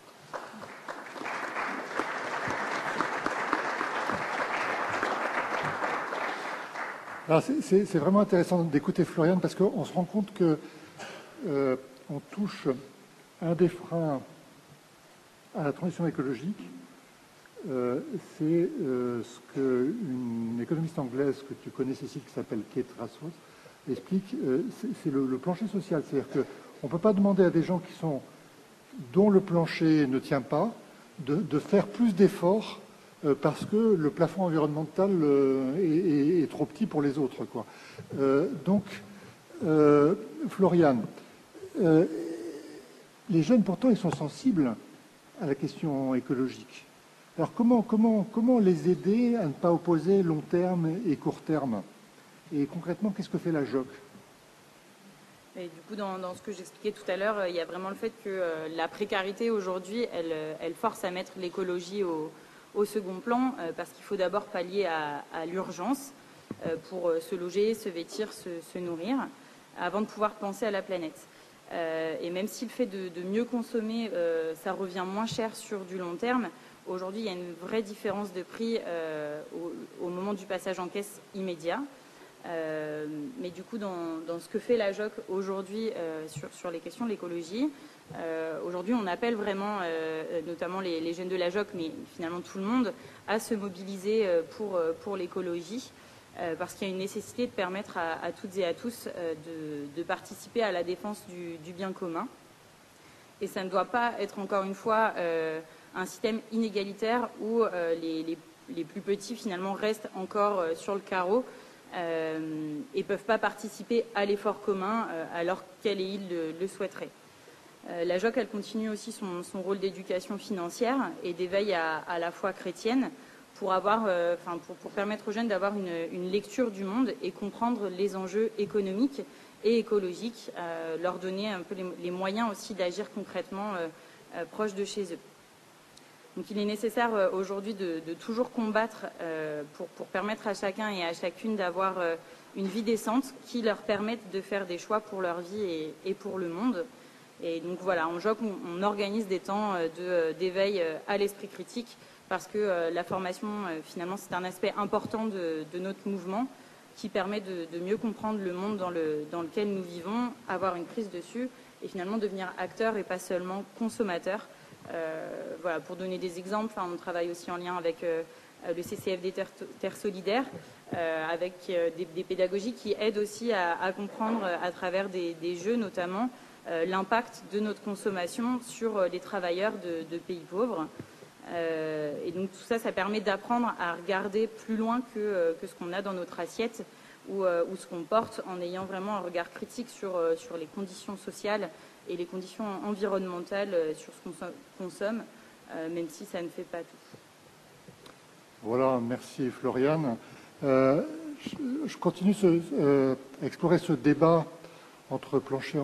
S1: C'est vraiment intéressant d'écouter Floriane, parce qu'on se rend compte que on touche un des freins à la transition écologique. C'est ce qu'une économiste anglaise que tu connais, Cécile, qui s'appelle Kate Rasos, explique. C'est le plancher social. C'est-à-dire qu'on ne peut pas demander à des gens dont le plancher ne tient pas de faire plus d'efforts parce que le plafond environnemental est trop petit pour les autres, quoi. Donc, Floriane, les jeunes, pourtant, ils sont sensibles à la question écologique. Alors, comment les aider à ne pas opposer long terme et court terme? Et concrètement, qu'est-ce que fait la JOC?
S4: Et du coup, dans ce que j'expliquais tout à l'heure, il y a vraiment le fait que la précarité aujourd'hui, elle force à mettre l'écologie au second plan, parce qu'il faut d'abord pallier à l'urgence pour se loger, se vêtir, se nourrir, avant de pouvoir penser à la planète. Et même si le fait de mieux consommer, ça revient moins cher sur du long terme, aujourd'hui, il y a une vraie différence de prix au moment du passage en caisse immédiat. Mais du coup, dans ce que fait la JOC aujourd'hui sur les questions de l'écologie, aujourd'hui, on appelle vraiment, notamment les jeunes de la JOC, mais finalement tout le monde, à se mobiliser pour l'écologie. Parce qu'il y a une nécessité de permettre à toutes et à tous de participer à la défense du bien commun. Et ça ne doit pas être, encore une fois, un système inégalitaire où les plus petits, finalement, restent encore sur le carreau et ne peuvent pas participer à l'effort commun alors qu'elle et il le souhaiteraient. La JOC, elle continue aussi son rôle d'éducation financière et d'éveil à la foi chrétienne, pour permettre aux jeunes d'avoir une lecture du monde et comprendre les enjeux économiques et écologiques, leur donner un peu les moyens aussi d'agir concrètement proche de chez eux. Donc il est nécessaire aujourd'hui de toujours combattre pour permettre à chacun et à chacune d'avoir une vie décente qui leur permette de faire des choix pour leur vie et pour le monde. Et donc voilà, en JOC, on organise des temps d'éveil à l'esprit critique, parce que la formation, finalement, c'est un aspect important de notre mouvement qui permet de mieux comprendre le monde dans lequel nous vivons, avoir une prise dessus et finalement devenir acteur et pas seulement consommateur. Voilà, pour donner des exemples, on travaille aussi en lien avec le CCFD Terre Solidaire, avec des pédagogies qui aident aussi à comprendre à travers des jeux notamment l'impact de notre consommation sur les travailleurs de pays pauvres. Et donc tout ça, ça permet d'apprendre à regarder plus loin que ce qu'on a dans notre assiette ou ce qu'on porte, en ayant vraiment un regard critique sur les conditions sociales et les conditions environnementales sur ce qu'on consomme, même si ça ne fait pas tout.
S1: Voilà, merci Floriane. Je continue à explorer ce débat entre plancher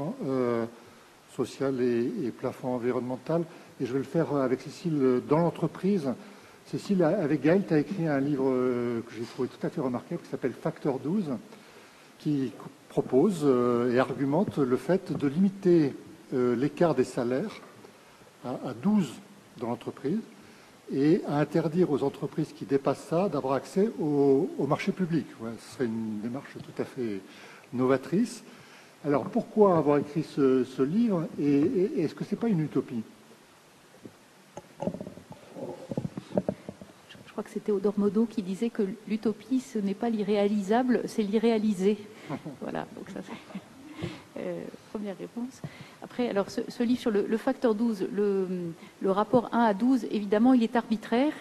S1: social et plafond environnemental. Et je vais le faire avec Cécile dans l'entreprise. Cécile, avec Gaël, tu as écrit un livre que j'ai trouvé tout à fait remarquable, qui s'appelle Facteur 12, qui propose et argumente le fait de limiter l'écart des salaires à 12 dans l'entreprise et à interdire aux entreprises qui dépassent ça d'avoir accès au marché public. Ouais, ce serait une démarche tout à fait novatrice. Alors, pourquoi avoir écrit ce livre et est-ce que ce n'est pas une utopie?
S2: Je crois que c'était Odor Modo qui disait que l'utopie, ce n'est pas l'irréalisable, c'est l'irréalisé. Voilà, donc ça c'est première réponse. Après, alors ce livre sur le facteur 12, le rapport 1 à 12, évidemment, il est arbitraire.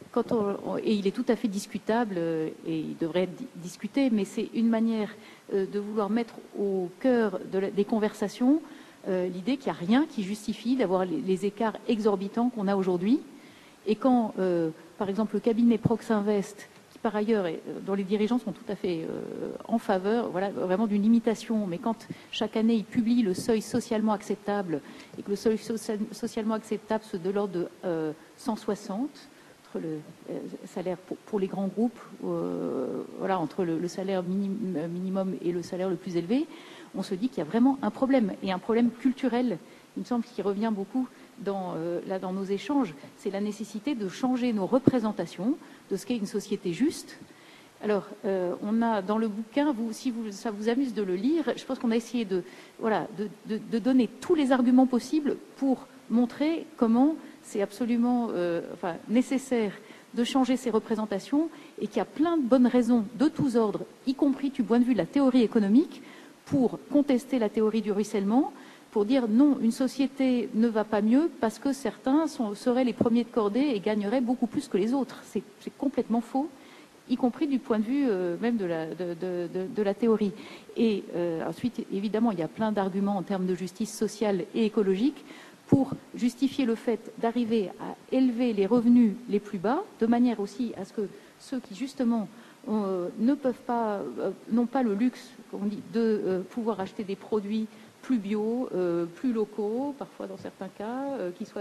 S2: Et il est tout à fait discutable et il devrait être discuté, mais c'est une manière de vouloir mettre au cœur des conversations l'idée qu'il n'y a rien qui justifie d'avoir les écarts exorbitants qu'on a aujourd'hui. Et quand, par exemple, le cabinet Proxinvest, qui par ailleurs, dont les dirigeants sont tout à fait en faveur, voilà, vraiment d'une limitation, mais quand chaque année il publie le seuil socialement acceptable, et que le seuil socialement acceptable, c'est de l'ordre de 160, le salaire pour les grands groupes, voilà, entre le salaire minimum et le salaire le plus élevé, on se dit qu'il y a vraiment un problème, et un problème culturel, il me semble, qui revient beaucoup dans nos échanges, c'est la nécessité de changer nos représentations de ce qu'est une société juste. Alors, on a dans le bouquin, ça vous amuse de le lire, je pense qu'on a essayé de donner tous les arguments possibles pour montrer comment c'est absolument nécessaire de changer ces représentations et qu'il y a plein de bonnes raisons de tous ordres, y compris du point de vue de la théorie économique, pour contester la théorie du ruissellement, pour dire non, une société ne va pas mieux parce que certains seraient les premiers de cordée et gagneraient beaucoup plus que les autres. C'est complètement faux, y compris du point de vue même de la théorie. Et ensuite, évidemment, il y a plein d'arguments en termes de justice sociale et écologique pour justifier le fait d'arriver à élever les revenus les plus bas, de manière aussi à ce que ceux qui, justement, ne peuvent pas, n'ont pas le luxe, comme on dit, de pouvoir acheter des produits plus bio, plus locaux, parfois dans certains cas, qui soient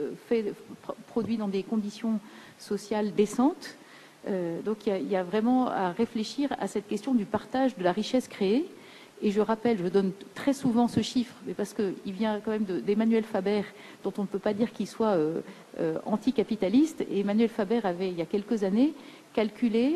S2: produits dans des conditions sociales décentes. Donc il y a vraiment à réfléchir à cette question du partage de la richesse créée. Et je rappelle, je donne très souvent ce chiffre, mais parce qu'il vient quand même d'Emmanuel Faber, dont on ne peut pas dire qu'il soit anticapitaliste. Et Emmanuel Faber avait, il y a quelques années, calculé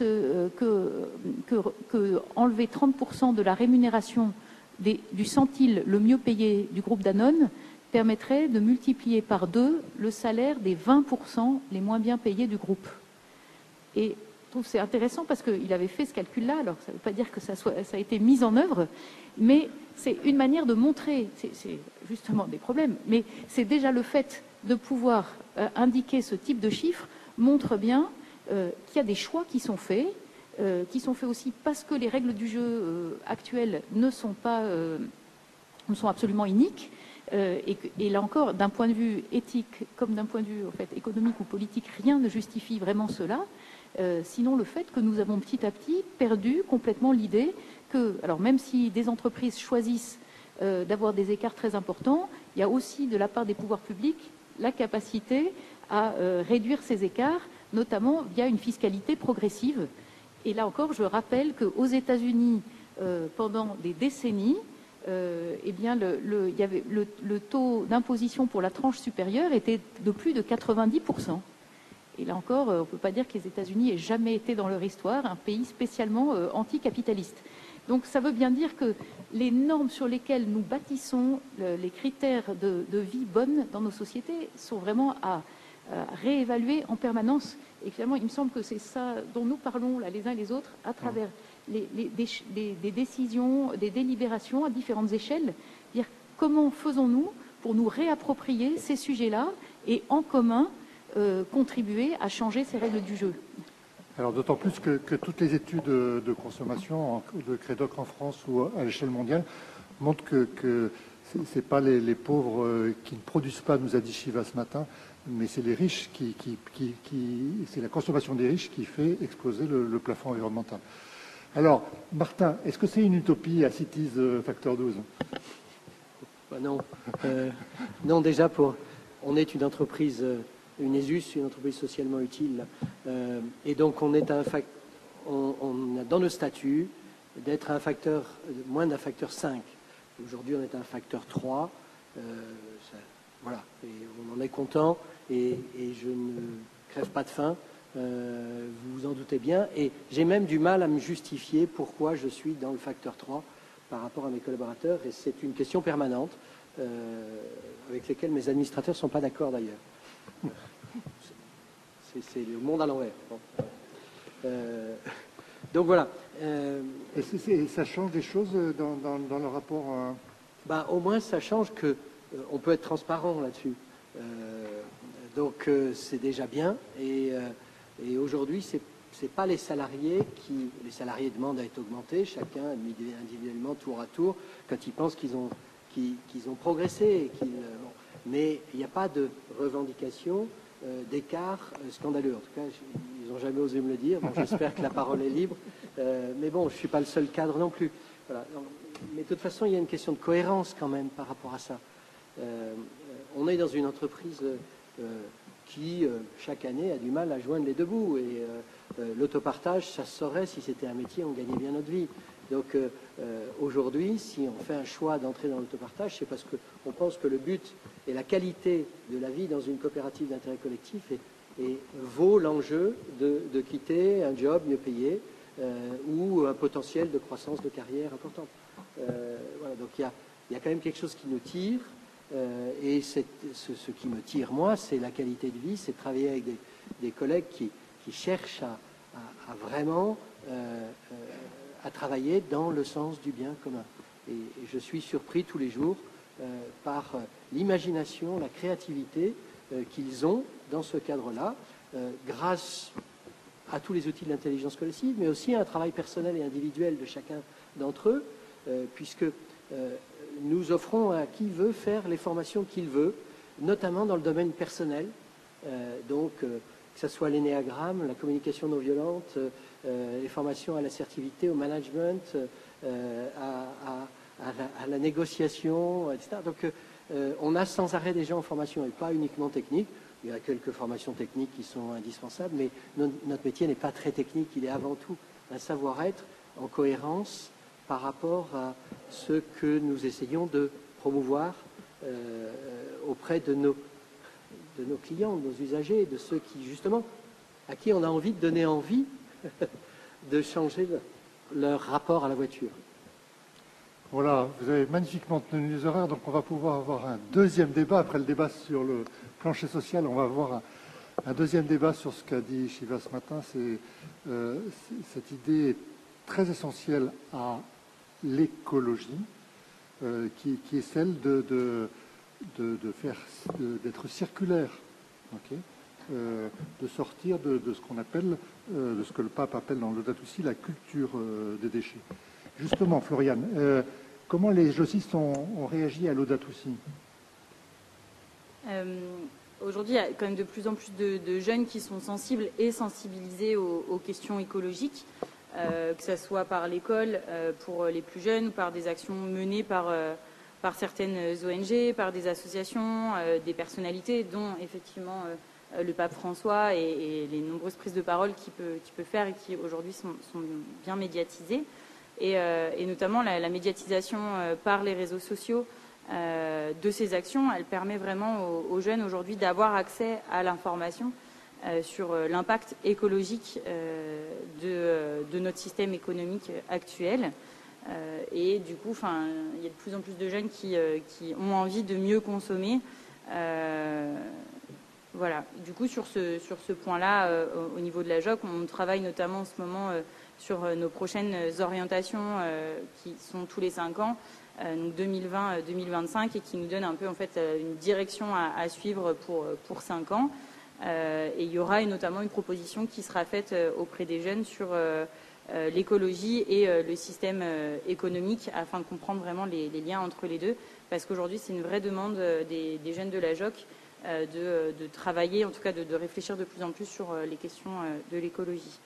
S2: que enlever 30% de la rémunération du centile le mieux payé du groupe Danone permettrait de multiplier par 2 le salaire des 20% les moins bien payés du groupe. Et je trouve que c'est intéressant parce qu'il avait fait ce calcul-là. Alors, ça ne veut pas dire que ça a été mis en œuvre, mais c'est une manière de montrer, c'est justement des problèmes, mais c'est déjà le fait de pouvoir indiquer ce type de chiffres montre bien qu'il y a des choix qui sont faits aussi parce que les règles du jeu actuelles ne sont absolument iniques. Et là encore, d'un point de vue éthique comme d'un point de vue en fait, économique ou politique, rien ne justifie vraiment cela. Sinon le fait que nous avons petit à petit perdu complètement l'idée que, alors même si des entreprises choisissent d'avoir des écarts très importants, il y a aussi de la part des pouvoirs publics la capacité à réduire ces écarts, notamment via une fiscalité progressive. Et là encore, je rappelle qu'aux États-Unis, pendant des décennies, eh bien, le taux d'imposition pour la tranche supérieure était de plus de 90%. Et là encore, on ne peut pas dire que les États-Unis aient jamais été dans leur histoire un pays spécialement anticapitaliste. Donc ça veut bien dire que les normes sur lesquelles nous bâtissons les critères de vie bonne dans nos sociétés sont vraiment à réévaluer en permanence. Et finalement, il me semble que c'est ça dont nous parlons là, les uns et les autres à travers des décisions, des délibérations à différentes échelles. Dire comment faisons-nous pour nous réapproprier ces sujets-là et en commun contribuer à changer ces règles du jeu.
S1: Alors d'autant plus que toutes les études de consommation de Crédoc en France ou à l'échelle mondiale montrent que ce n'est pas les pauvres qui ne produisent pas, nous a dit Shiva ce matin, mais c'est les riches c'est la consommation des riches qui fait exploser le plafond environnemental. Alors, Martin, est-ce que c'est une utopie à Cities Facteur 12 ?
S3: Non. Non, déjà, on est une entreprise, une ESUS, une entreprise socialement utile. Et donc, on est on a dans nos statuts d'être un facteur, moins d'un facteur 5. Aujourd'hui, on est un facteur 3. Voilà. Et on en est content. Et je ne crève pas de faim. Vous vous en doutez bien. Et j'ai même du mal à me justifier pourquoi je suis dans le facteur 3. par rapport à mes collaborateurs, et c'est une question permanente avec laquelle mes administrateurs ne sont pas d'accord d'ailleurs. C'est le monde à l'envers. Donc voilà.
S1: Et ça change des choses dans le rapport
S3: Au moins, ça change que on peut être transparent là-dessus. Donc c'est déjà bien. Et aujourd'hui, c'est pas les salariés demandent à être augmentés, chacun individuellement, tour à tour, quand ils pensent qu'ils ont progressé. Mais il n'y a pas de revendication d'écart scandaleux. En tout cas, ils n'ont jamais osé me le dire. Bon, j'espère que la parole est libre. Mais bon, je ne suis pas le seul cadre non plus. Voilà. Mais de toute façon, il y a une question de cohérence quand même par rapport à ça. On est dans une entreprise qui, chaque année, a du mal à joindre les deux bouts. Et l'autopartage, ça se saurait si c'était un métier, on gagnait bien notre vie. Donc aujourd'hui, si on fait un choix d'entrer dans l'autopartage, c'est parce qu'on pense que le but et la qualité de la vie dans une coopérative d'intérêt collectif vaut l'enjeu de quitter un job mieux payé ou un potentiel de croissance de carrière importante. Voilà, donc il y a quand même quelque chose qui nous tire. Et ce qui me tire, moi, c'est la qualité de vie, c'est de travailler avec des collègues qui cherchent à vraiment à travailler dans le sens du bien commun. Et je suis surpris tous les jours par l'imagination, la créativité qu'ils ont dans ce cadre-là, grâce à tous les outils de l'intelligence collective, mais aussi à un travail personnel et individuel de chacun d'entre eux, puisque nous offrons à qui veut faire les formations qu'il veut, notamment dans le domaine personnel, donc que ce soit l'énéagramme, la communication non violente, les formations à l'assertivité, au management, à la négociation, etc. Donc on a sans arrêt des gens en formation et pas uniquement technique. Il y a quelques formations techniques qui sont indispensables, mais notre métier n'est pas très technique, il est avant tout un savoir-être en cohérence par rapport à ce que nous essayons de promouvoir auprès de nos clients, de nos usagers, de ceux qui, justement, à qui on a envie de donner envie de changer leur rapport à la voiture.
S1: Voilà, vous avez magnifiquement tenu les horaires, donc on va pouvoir avoir un deuxième débat. Après le débat sur le plancher social, on va avoir un deuxième débat sur ce qu'a dit Shiva ce matin. Cette idée très essentielle à l'écologie, qui est celle d'être circulaire, okay, de sortir de ce qu'on appelle, de ce que le pape appelle dans Laudato Si, la culture des déchets. Justement, Floriane, comment les jossistes ont réagi à Laudato Si?
S4: Aujourd'hui, il y a quand même de plus en plus de jeunes qui sont sensibles et sensibilisés aux questions écologiques, que ce soit par l'école pour les plus jeunes ou par des actions menées par certaines ONG, par des associations, des personnalités, dont effectivement le pape François et les nombreuses prises de parole qu'il peut faire et qui aujourd'hui sont bien médiatisées. Et notamment la médiatisation par les réseaux sociaux de ces actions, elle permet vraiment aux jeunes aujourd'hui d'avoir accès à l'information sur l'impact écologique de notre système économique actuel. Et du coup, il y a de plus en plus de jeunes qui ont envie de mieux consommer. Voilà. Du coup, sur ce point-là, au niveau de la JOC, on travaille notamment en ce moment sur nos prochaines orientations qui sont tous les 5 ans, donc 2020-2025, et qui nous donnent un peu en fait une direction à suivre pour 5 ans. Et il y aura notamment une proposition qui sera faite auprès des jeunes sur l'écologie et le système économique afin de comprendre vraiment les liens entre les deux, parce qu'aujourd'hui c'est une vraie demande des jeunes de la JOC de travailler, en tout cas de réfléchir de plus en plus sur les questions de l'écologie.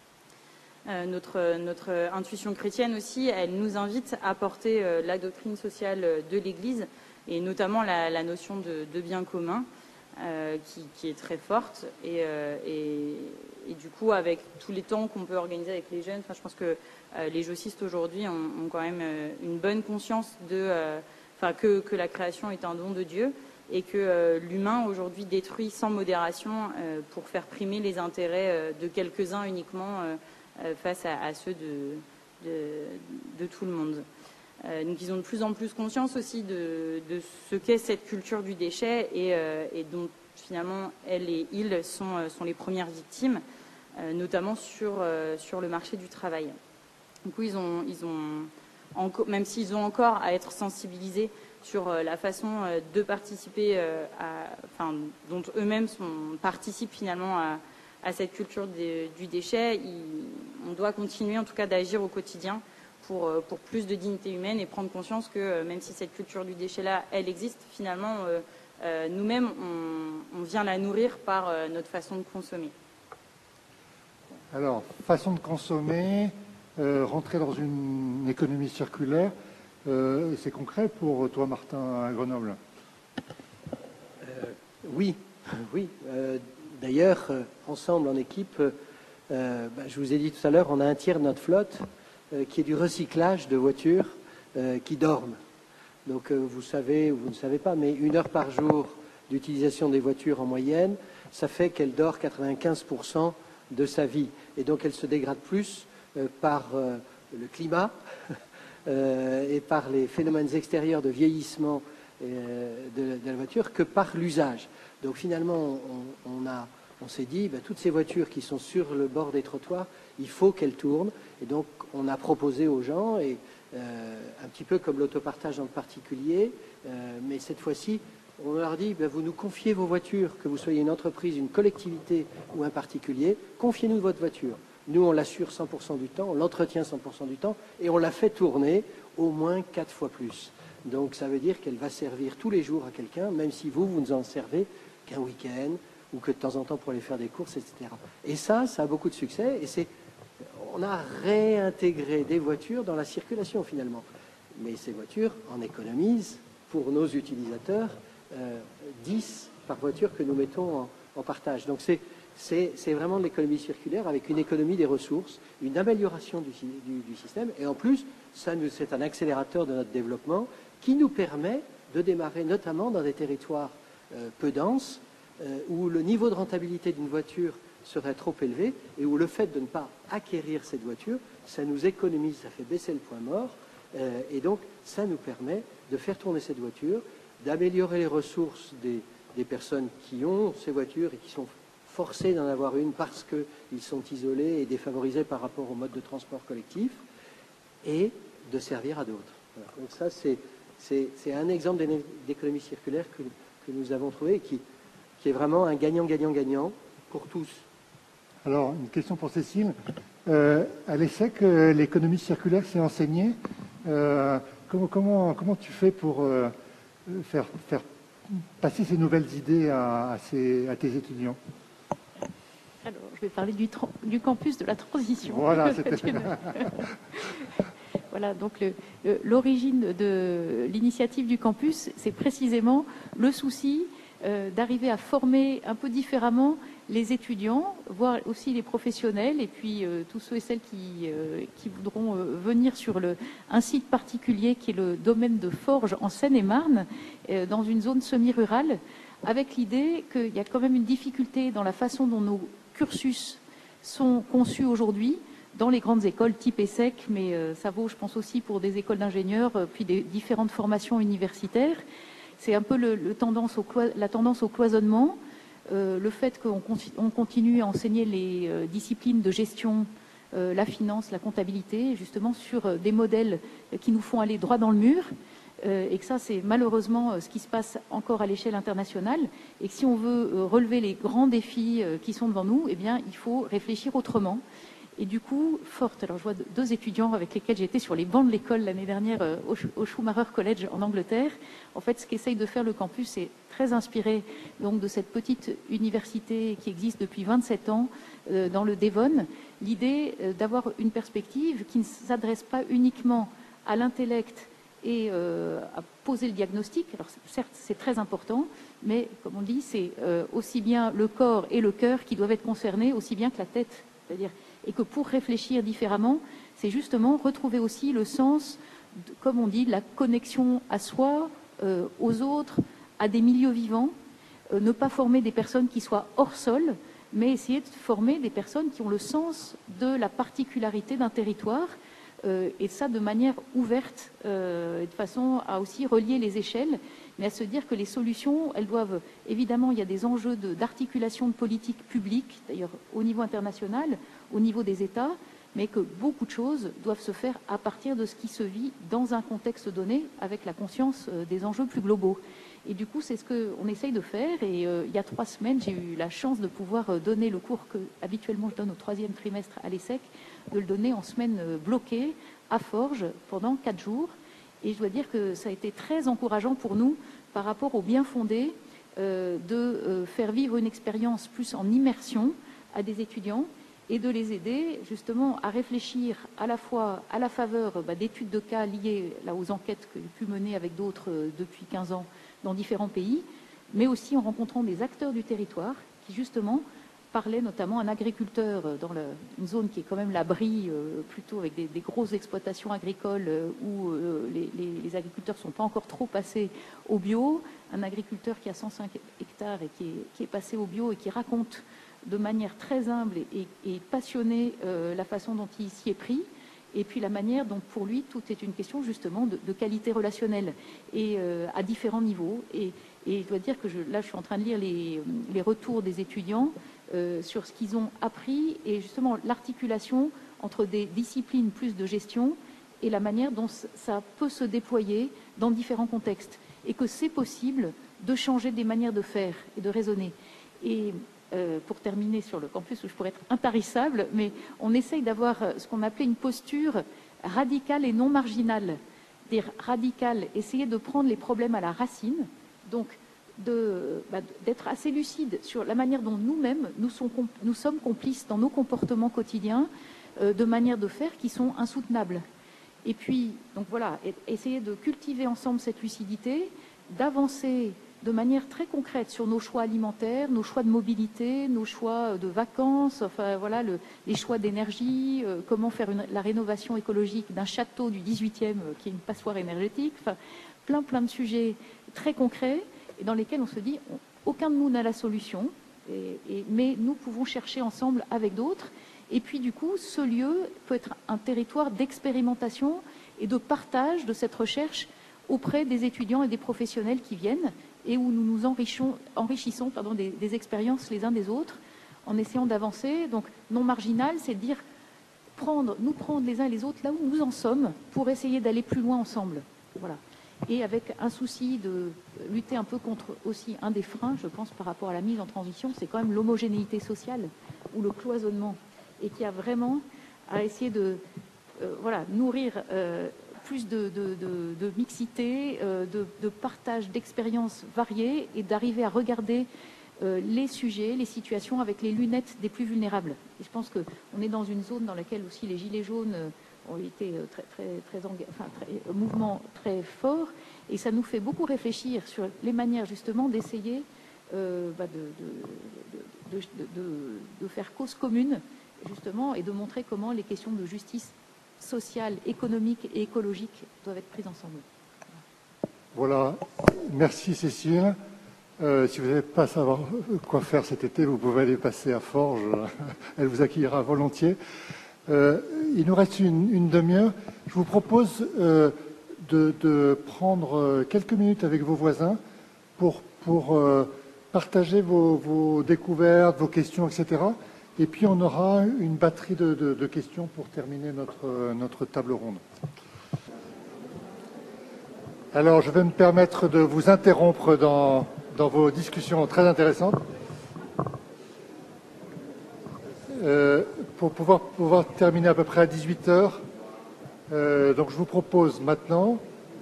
S4: Notre intuition chrétienne aussi, elle nous invite à porter la doctrine sociale de l'Église et notamment la notion de bien commun qui est très forte et du coup avec tous les temps qu'on peut organiser avec les jeunes, je pense que les jossistes aujourd'hui ont quand même une bonne conscience que la création est un don de Dieu et que l'humain aujourd'hui détruit sans modération pour faire primer les intérêts de quelques-uns uniquement face à ceux de tout le monde. Donc ils ont de plus en plus conscience aussi de ce qu'est cette culture du déchet et dont finalement elles et ils sont les premières victimes, notamment sur le marché du travail. Du coup, même s'ils ont encore à être sensibilisés sur la façon de participer, dont eux-mêmes participent finalement à cette culture du déchet, on doit continuer en tout cas d'agir au quotidien pour plus de dignité humaine et prendre conscience que même si cette culture du déchet-là, elle existe, finalement, nous-mêmes, on vient la nourrir par notre façon de consommer.
S1: Alors, façon de consommer, rentrer dans une économie circulaire, c'est concret pour toi, Martin, à Grenoble?
S3: Oui. D'ailleurs, ensemble, en équipe, je vous ai dit tout à l'heure, on a un tiers de notre flotte qui est du recyclage de voitures qui dorment. Donc, vous savez ou vous ne savez pas, mais 1 heure par jour d'utilisation des voitures en moyenne, ça fait qu'elle dort 95% de sa vie. Et donc, elle se dégrade plus par le climat et par les phénomènes extérieurs de vieillissement de la voiture que par l'usage. Donc finalement, on s'est dit, toutes ces voitures qui sont sur le bord des trottoirs, il faut qu'elles tournent. Et donc on a proposé aux gens, et un petit peu comme l'autopartage dans le particulier, mais cette fois-ci, on leur dit, vous nous confiez vos voitures, que vous soyez une entreprise, une collectivité ou un particulier, confiez-nous votre voiture. Nous, on l'assure 100% du temps, on l'entretient 100% du temps, et on la fait tourner au moins 4 fois plus. Donc ça veut dire qu'elle va servir tous les jours à quelqu'un, même si vous ne en servez qu'un week-end, ou que de temps en temps pour aller faire des courses, etc. Et ça a beaucoup de succès, et on a réintégré des voitures dans la circulation finalement. Mais ces voitures en économisent, pour nos utilisateurs, 10 par voiture que nous mettons en partage. Donc c'est vraiment de l'économie circulaire avec une économie des ressources, une amélioration du système. Et en plus, c'est un accélérateur de notre développement qui nous permet de démarrer notamment dans des territoires peu denses où le niveau de rentabilité d'une voiture serait trop élevé et où le fait de ne pas acquérir cette voiture, ça nous économise, ça fait baisser le point mort. Et donc, ça nous permet de faire tourner cette voiture, d'améliorer les ressources des personnes qui ont ces voitures et qui sont forcés d'en avoir une parce qu'ils sont isolés et défavorisés par rapport au mode de transport collectif, et de servir à d'autres. Voilà. Donc ça, c'est un exemple d'économie circulaire que nous avons trouvé et qui est vraiment un gagnant-gagnant-gagnant pour tous.
S1: Alors, une question pour Cécile. À l'ESSEC, l'économie circulaire s'est enseignée. Comment tu fais pour faire passer ces nouvelles idées à tes étudiants?
S2: Alors, je vais parler du campus de la transition.
S1: Voilà, c'était...
S2: Voilà, donc l'origine de l'initiative du campus, c'est précisément le souci d'arriver à former un peu différemment les étudiants, voire aussi les professionnels, et puis tous ceux et celles qui voudront venir sur un site particulier qui est le domaine de Forges en Seine-et-Marne, dans une zone semi-rurale, avec l'idée qu'il y a quand même une difficulté dans la façon dont nos cursus sont conçus aujourd'hui dans les grandes écoles type ESSEC, mais ça vaut, je pense, aussi pour des écoles d'ingénieurs, puis des différentes formations universitaires. C'est un peu la tendance au cloisonnement, le fait qu'on continue à enseigner les disciplines de gestion, la finance, la comptabilité, justement sur des modèles qui nous font aller droit dans le mur, et que ça, c'est malheureusement ce qui se passe encore à l'échelle internationale, et que si on veut relever les grands défis qui sont devant nous, eh bien, il faut réfléchir autrement. Et du coup, forte, alors je vois 2 étudiants avec lesquels j'ai été sur les bancs de l'école l'année dernière au Schumacher College en Angleterre. En fait, ce qu'essaye de faire le campus, c'est très inspiré donc, de cette petite université qui existe depuis 27 ans dans le Devon. L'idée d'avoir une perspective qui ne s'adresse pas uniquement à l'intellect et à poser le diagnostic. Alors certes, c'est très important, mais comme on dit, c'est aussi bien le corps et le cœur qui doivent être concernés, aussi bien que la tête. C'est-à-dire, et que pour réfléchir différemment, c'est justement retrouver aussi le sens, comme on dit, de la connexion à soi, aux autres, à des milieux vivants, ne pas former des personnes qui soient hors sol, mais essayer de former des personnes qui ont le sens de la particularité d'un territoire, et ça de manière ouverte, de façon à aussi relier les échelles, mais à se dire que les solutions, elles doivent, évidemment, il y a des enjeux d'articulation de politique publique, d'ailleurs au niveau international, au niveau des États, mais que beaucoup de choses doivent se faire à partir de ce qui se vit dans un contexte donné, avec la conscience des enjeux plus globaux. Et du coup, c'est ce qu'on essaye de faire. Et il y a 3 semaines, j'ai eu la chance de pouvoir donner le cours que habituellement je donne au 3e trimestre à l'ESSEC, de le donner en semaine bloquée à Forges pendant 4 jours. Et je dois dire que ça a été très encourageant pour nous par rapport au bien fondé de faire vivre une expérience plus en immersion à des étudiants et de les aider justement à réfléchir à la fois à la faveur d'études de cas liées là, aux enquêtes que j'ai pu mener avec d'autres depuis 15 ans dans différents pays, mais aussi en rencontrant des acteurs du territoire qui justement parlaient, notamment un agriculteur dans une zone qui est quand même la Brie, plutôt avec des grosses exploitations agricoles où les agriculteurs ne sont pas encore trop passés au bio, un agriculteur qui a 105 hectares et qui est passé au bio et qui raconte de manière très humble et passionnée la façon dont il s'y est pris, et puis la manière dont pour lui tout est une question justement de qualité relationnelle et à différents niveaux. Et je dois dire que là je suis en train de lire les retours des étudiants sur ce qu'ils ont appris et justement l'articulation entre des disciplines plus de gestion et la manière dont ça peut se déployer dans différents contextes et que c'est possible de changer des manières de faire et de raisonner. Et pour terminer sur le campus où je pourrais être intarissable, mais on essaye d'avoir ce qu'on appelait une posture radicale et non marginale. Dire radicale, essayer de prendre les problèmes à la racine, donc d'être assez lucide sur la manière dont nous-mêmes, nous sommes complices dans nos comportements quotidiens de manières de faire qui sont insoutenables. Et puis, donc voilà, essayer de cultiver ensemble cette lucidité, d'avancer de manière très concrète sur nos choix alimentaires, nos choix de mobilité, nos choix de vacances, enfin voilà, les choix d'énergie, comment faire la rénovation écologique d'un château du 18e qui est une passoire énergétique, enfin plein de sujets très concrets et dans lesquels on se dit aucun de nous n'a la solution, mais nous pouvons chercher ensemble avec d'autres. Et puis du coup, ce lieu peut être un territoire d'expérimentation et de partage de cette recherche auprès des étudiants et des professionnels qui viennent et où nous nous enrichissons des expériences les uns des autres en essayant d'avancer. Donc non marginal, c'est de dire nous prendre les uns et les autres là où nous en sommes pour essayer d'aller plus loin ensemble. Voilà. Et avec un souci de lutter un peu contre aussi un des freins, je pense, par rapport à la mise en transition, c'est quand même l'homogénéité sociale ou le cloisonnement et qui a vraiment à essayer de nourrir plus de mixité, de partage d'expériences variées et d'arriver à regarder les sujets, les situations avec les lunettes des plus vulnérables. Et je pense qu'on est dans une zone dans laquelle aussi les Gilets jaunes ont été mouvement très fort et ça nous fait beaucoup réfléchir sur les manières justement d'essayer de faire cause commune justement et de montrer comment les questions de justice sociale, économique et écologique doivent être prises ensemble.
S1: Voilà, merci Cécile. Si vous n'avez pas à savoir quoi faire cet été, vous pouvez aller passer à Forges, elle vous accueillera volontiers. Il nous reste une demi-heure. Je vous propose de prendre quelques minutes avec vos voisins pour partager vos découvertes, vos questions, etc. Et puis on aura une batterie de questions pour terminer notre table ronde. Alors je vais me permettre de vous interrompre dans vos discussions très intéressantes pour pouvoir terminer à peu près à 18h. Donc je vous propose maintenant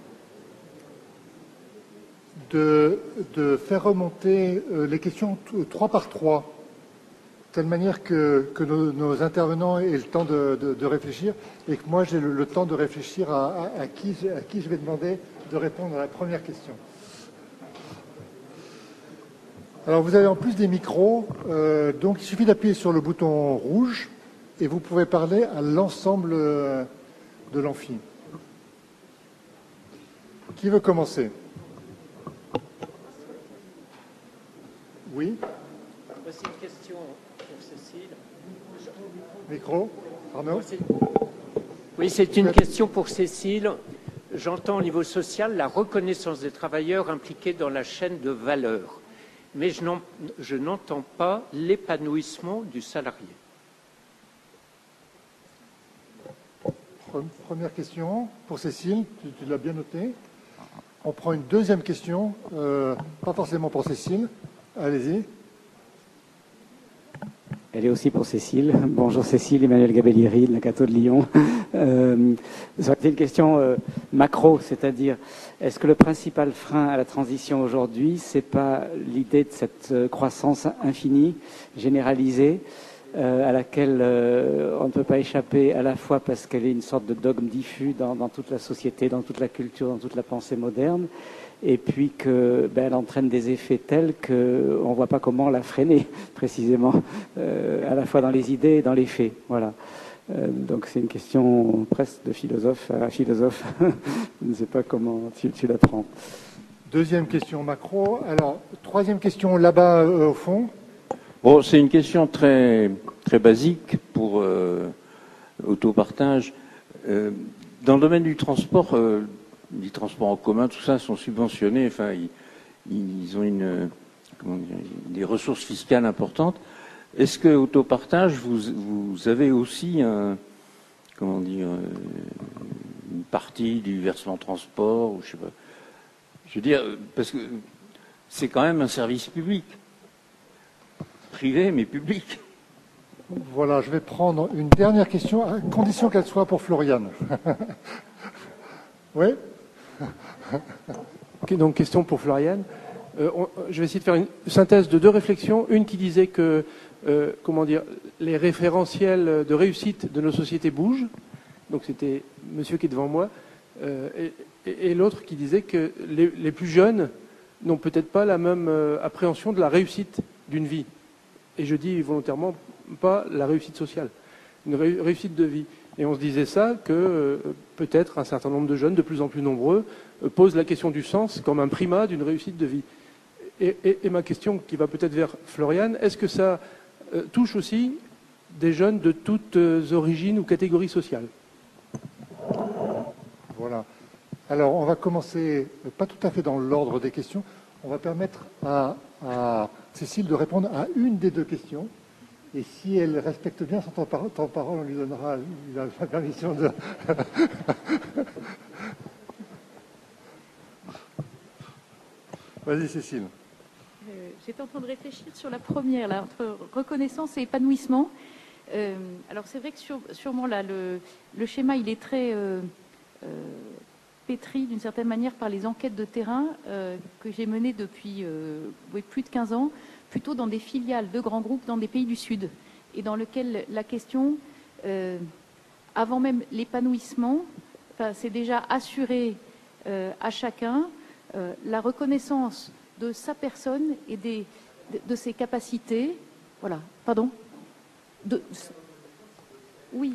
S1: de faire remonter les questions 3 par 3, de telle manière que nos intervenants aient le temps de réfléchir et que moi j'ai le temps de réfléchir à qui je vais demander de répondre à la première question. Alors vous avez en plus des micros, donc il suffit d'appuyer sur le bouton rouge et vous pouvez parler à l'ensemble de l'amphi. Qui veut commencer? Oui.
S3: Voici une question pour Cécile.
S1: Micro, Arnaud.
S5: Oui, c'est une question pour Cécile. J'entends au niveau social la reconnaissance des travailleurs impliqués dans la chaîne de valeur, mais je n'entends pas l'épanouissement du salarié.
S1: Première question pour Cécile, tu l'as bien noté. On prend une deuxième question, pas forcément pour Cécile. Allez-y.
S6: Elle est aussi pour Cécile. Bonjour Cécile, Emmanuel Gabellieri de la Cato de Lyon. C'est une question macro, c'est-à-dire est-ce que le principal frein à la transition aujourd'hui, c'est pas l'idée de cette croissance infinie, généralisée, à laquelle on ne peut pas échapper à la fois parce qu'elle est une sorte de dogme diffus dans toute la société, dans toute la culture, dans toute la pensée moderne, et puis qu'elle entraîne des effets tels qu'on ne voit pas comment la freiner, précisément, à la fois dans les idées et dans les faits. Voilà. Donc c'est une question presque de philosophe à philosophe. Je ne sais pas comment tu la prends.
S1: Deuxième question macro. Alors, troisième question là-bas au fond.
S7: Bon, c'est une question très, très basique pour autopartage. Dans le domaine du transport, les transports en commun, tout ça, sont subventionnés. Enfin, ils ont des ressources fiscales importantes. Est-ce que autopartage, vous avez aussi une partie du versement transport, ou je sais pas. Je veux dire, parce que c'est quand même un service public. Privé, mais public.
S1: Voilà, je vais prendre une dernière question, à condition qu'elle soit pour Floriane. Oui.
S8: Okay, donc, question pour Floriane. Je vais essayer de faire une synthèse de deux réflexions. Une qui disait que, les référentiels de réussite de nos sociétés bougent. Donc, c'était monsieur qui est devant moi. Et l'autre qui disait que les plus jeunes n'ont peut-être pas la même appréhension de la réussite d'une vie. Et je dis volontairement pas la réussite sociale, une réussite de vie. Et on se disait ça que peut-être un certain nombre de jeunes, de plus en plus nombreux, posent la question du sens comme un primat d'une réussite de vie. Et ma question qui va peut-être vers Floriane, est-ce que ça touche aussi des jeunes de toutes origines ou catégories sociales?
S1: Voilà. Alors on va commencer, pas tout à fait dans l'ordre des questions, on va permettre à Cécile de répondre à une des deux questions. Et si elle respecte bien son temps de parole, on lui donnera la permission de... Vas-y Cécile.
S2: J'étais en train de réfléchir sur la première, là, entre reconnaissance et épanouissement. Alors c'est vrai que sûrement là, le schéma, il est très pétri d'une certaine manière par les enquêtes de terrain que j'ai menées depuis plus de 15 ans, plutôt dans des filiales de grands groupes dans des pays du Sud, et dans lequel la question, avant même l'épanouissement, c'est déjà assurer à chacun la reconnaissance de sa personne et de ses capacités. Voilà, pardon. Oui,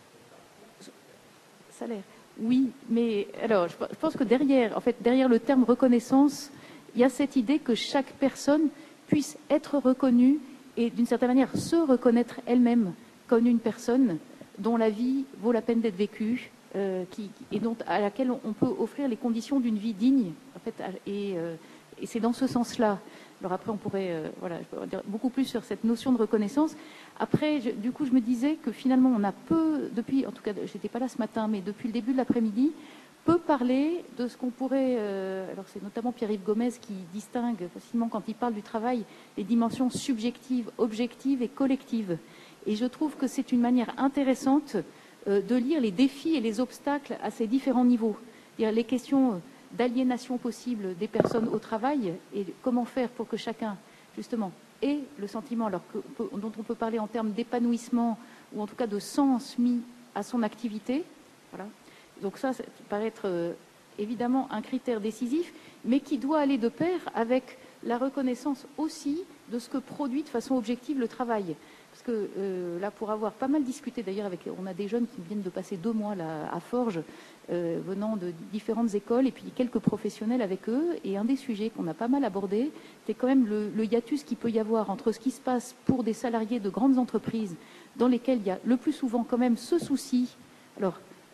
S2: salaire. Oui, mais alors je pense que derrière le terme reconnaissance, il y a cette idée que chaque personne puisse être reconnue et d'une certaine manière se reconnaître elle-même comme une personne dont la vie vaut la peine d'être vécue, et à laquelle on peut offrir les conditions d'une vie digne, en fait, et c'est dans ce sens-là. Alors après, on pourrait dire beaucoup plus sur cette notion de reconnaissance. Après, du coup, je me disais que finalement, on a peu, depuis, en tout cas, j'étais pas là ce matin, mais depuis le début de l'après-midi, peut parler de ce qu'on pourrait... alors c'est notamment Pierre-Yves Gomez qui distingue facilement, quand il parle du travail, les dimensions subjectives, objectives et collectives. Et je trouve que c'est une manière intéressante de lire les défis et les obstacles à ces différents niveaux. C'est-à-dire les questions d'aliénation possible des personnes au travail et comment faire pour que chacun, justement, ait le sentiment, dont on peut parler en termes d'épanouissement ou en tout cas de sens mis à son activité. Voilà. Donc ça paraît être évidemment un critère décisif, mais qui doit aller de pair avec la reconnaissance aussi de ce que produit de façon objective le travail. Parce que là, pour avoir pas mal discuté d'ailleurs on a des jeunes qui viennent de passer 2 mois là, à Forges, venant de différentes écoles, et puis quelques professionnels avec eux, et un des sujets qu'on a pas mal abordé, c'est quand même le hiatus qu'il peut y avoir entre ce qui se passe pour des salariés de grandes entreprises, dans lesquelles il y a le plus souvent quand même ce souci, alors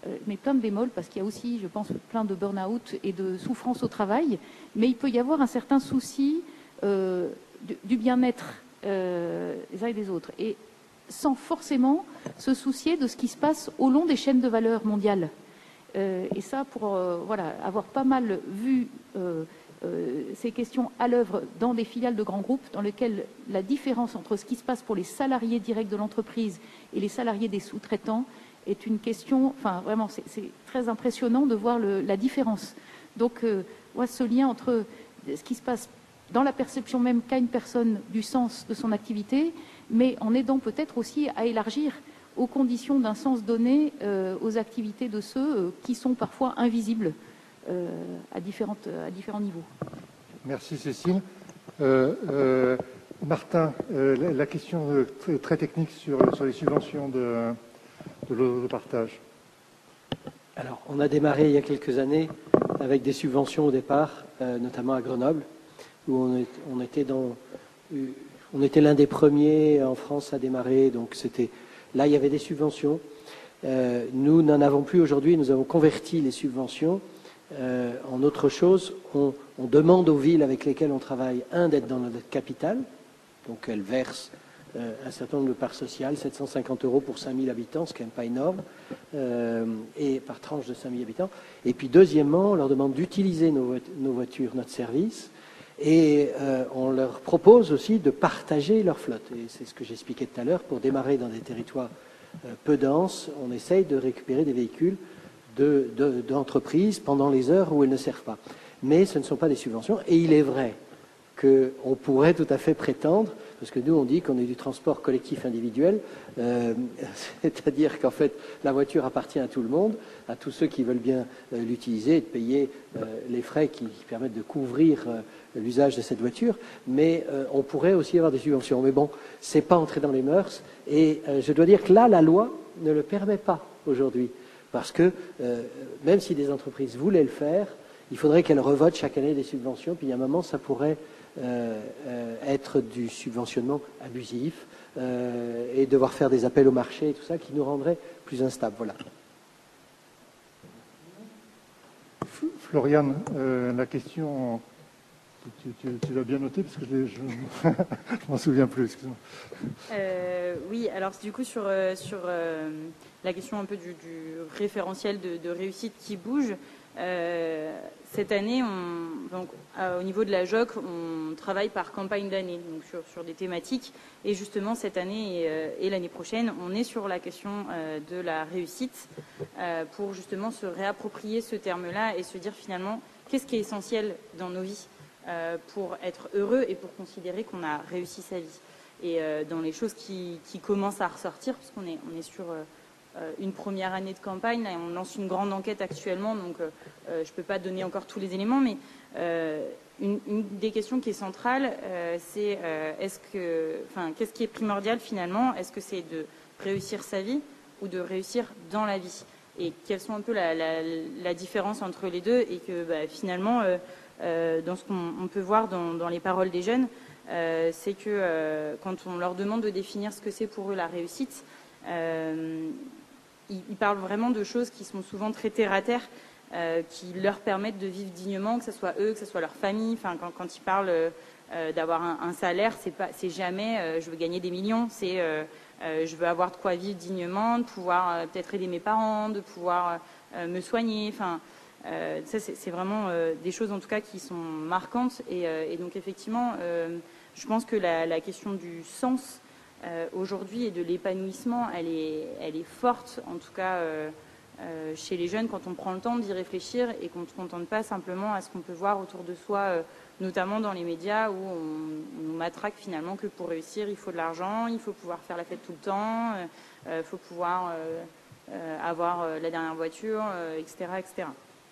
S2: mais plein de bémols, parce qu'il y a aussi, je pense, plein de burn-out et de souffrance au travail, mais il peut y avoir un certain souci du bien-être des uns et des autres, et sans forcément se soucier de ce qui se passe au long des chaînes de valeur mondiales. Et ça, pour voilà, avoir pas mal vu ces questions à l'œuvre dans des filiales de grands groupes, dans lesquelles la différence entre ce qui se passe pour les salariés directs de l'entreprise et les salariés des sous-traitants est une question, enfin vraiment, c'est très impressionnant de voir la différence. Donc, ouais, ce lien entre ce qui se passe dans la perception même qu'a une personne du sens de son activité, mais en aidant peut-être aussi à élargir aux conditions d'un sens donné aux activités de ceux qui sont parfois invisibles à différents niveaux.
S1: Merci Cécile. Martin, la question très technique sur les subventions de l'autopartage.
S3: Alors, on a démarré il y a quelques années avec des subventions au départ, notamment à Grenoble, où on était l'un des premiers en France à démarrer. Donc là, il y avait des subventions. Nous n'en avons plus aujourd'hui. Nous avons converti les subventions en autre chose. On demande aux villes avec lesquelles on travaille, d'être dans notre capital. Donc elles versent un certain nombre de parts sociales, 750 € pour 5000 habitants, ce qui n'est pas énorme, et par tranche de 5000 habitants. Et puis deuxièmement, on leur demande d'utiliser nos voitures, notre service, et on leur propose aussi de partager leur flotte. Et c'est ce que j'expliquais tout à l'heure, pour démarrer dans des territoires peu denses, on essaye de récupérer des véhicules d'entreprises pendant les heures où elles ne servent pas. Mais ce ne sont pas des subventions, et il est vrai qu'on pourrait tout à fait prétendre, parce que nous on dit qu'on est du transport collectif individuel, c'est-à-dire qu'en fait la voiture appartient à tout le monde, à tous ceux qui veulent bien l'utiliser et de payer les frais qui permettent de couvrir l'usage de cette voiture, mais on pourrait aussi avoir des subventions. Mais bon, c'est pas entré dans les mœurs, et je dois dire que là, la loi ne le permet pas aujourd'hui, parce que même si des entreprises voulaient le faire, il faudrait qu'elles revotent chaque année des subventions, puis il y a un moment, ça pourrait être du subventionnement abusif et devoir faire des appels au marché et tout ça qui nous rendrait plus instables. Voilà.
S1: Floriane, la question, tu l'as bien notée parce que je m'en souviens plus, excuse-moi.
S4: Oui, alors du coup sur la question un peu du référentiel de réussite qui bouge, cette année, au niveau de la JOC, on travaille par campagne d'année, donc sur des thématiques. Et justement, cette année et l'année prochaine, on est sur la question de la réussite pour justement se réapproprier ce terme-là et se dire finalement qu'est-ce qui est essentiel dans nos vies pour être heureux et pour considérer qu'on a réussi sa vie. Et dans les choses qui commencent à ressortir, puisqu'on est sur une première année de campagne, là, on lance une grande enquête actuellement, donc je ne peux pas donner encore tous les éléments, mais une des questions qui est centrale, c'est qu'est-ce qui est primordial finalement? Est-ce que c'est de réussir sa vie ou de réussir dans la vie? Et quelles sont un peu la différence entre les deux? Et que finalement, dans ce qu'on peut voir dans les paroles des jeunes, c'est que quand on leur demande de définir ce que c'est pour eux la réussite, ils parlent vraiment de choses qui sont souvent très terre-à-terre, qui leur permettent de vivre dignement, que ce soit eux, que ce soit leur famille. Enfin, quand ils parlent d'avoir un salaire, c'est jamais je veux gagner des millions, c'est je veux avoir de quoi vivre dignement, de pouvoir peut-être aider mes parents, de pouvoir me soigner. Enfin, ça c'est vraiment des choses en tout cas qui sont marquantes. Et donc effectivement, je pense que la question du sens aujourd'hui et de l'épanouissement, elle est forte, en tout cas chez les jeunes, quand on prend le temps d'y réfléchir et qu'on ne se contente pas simplement à ce qu'on peut voir autour de soi, notamment dans les médias où on nous matraque finalement que pour réussir, il faut de l'argent, il faut pouvoir faire la fête tout le temps, il faut pouvoir avoir la dernière voiture, etc. etc.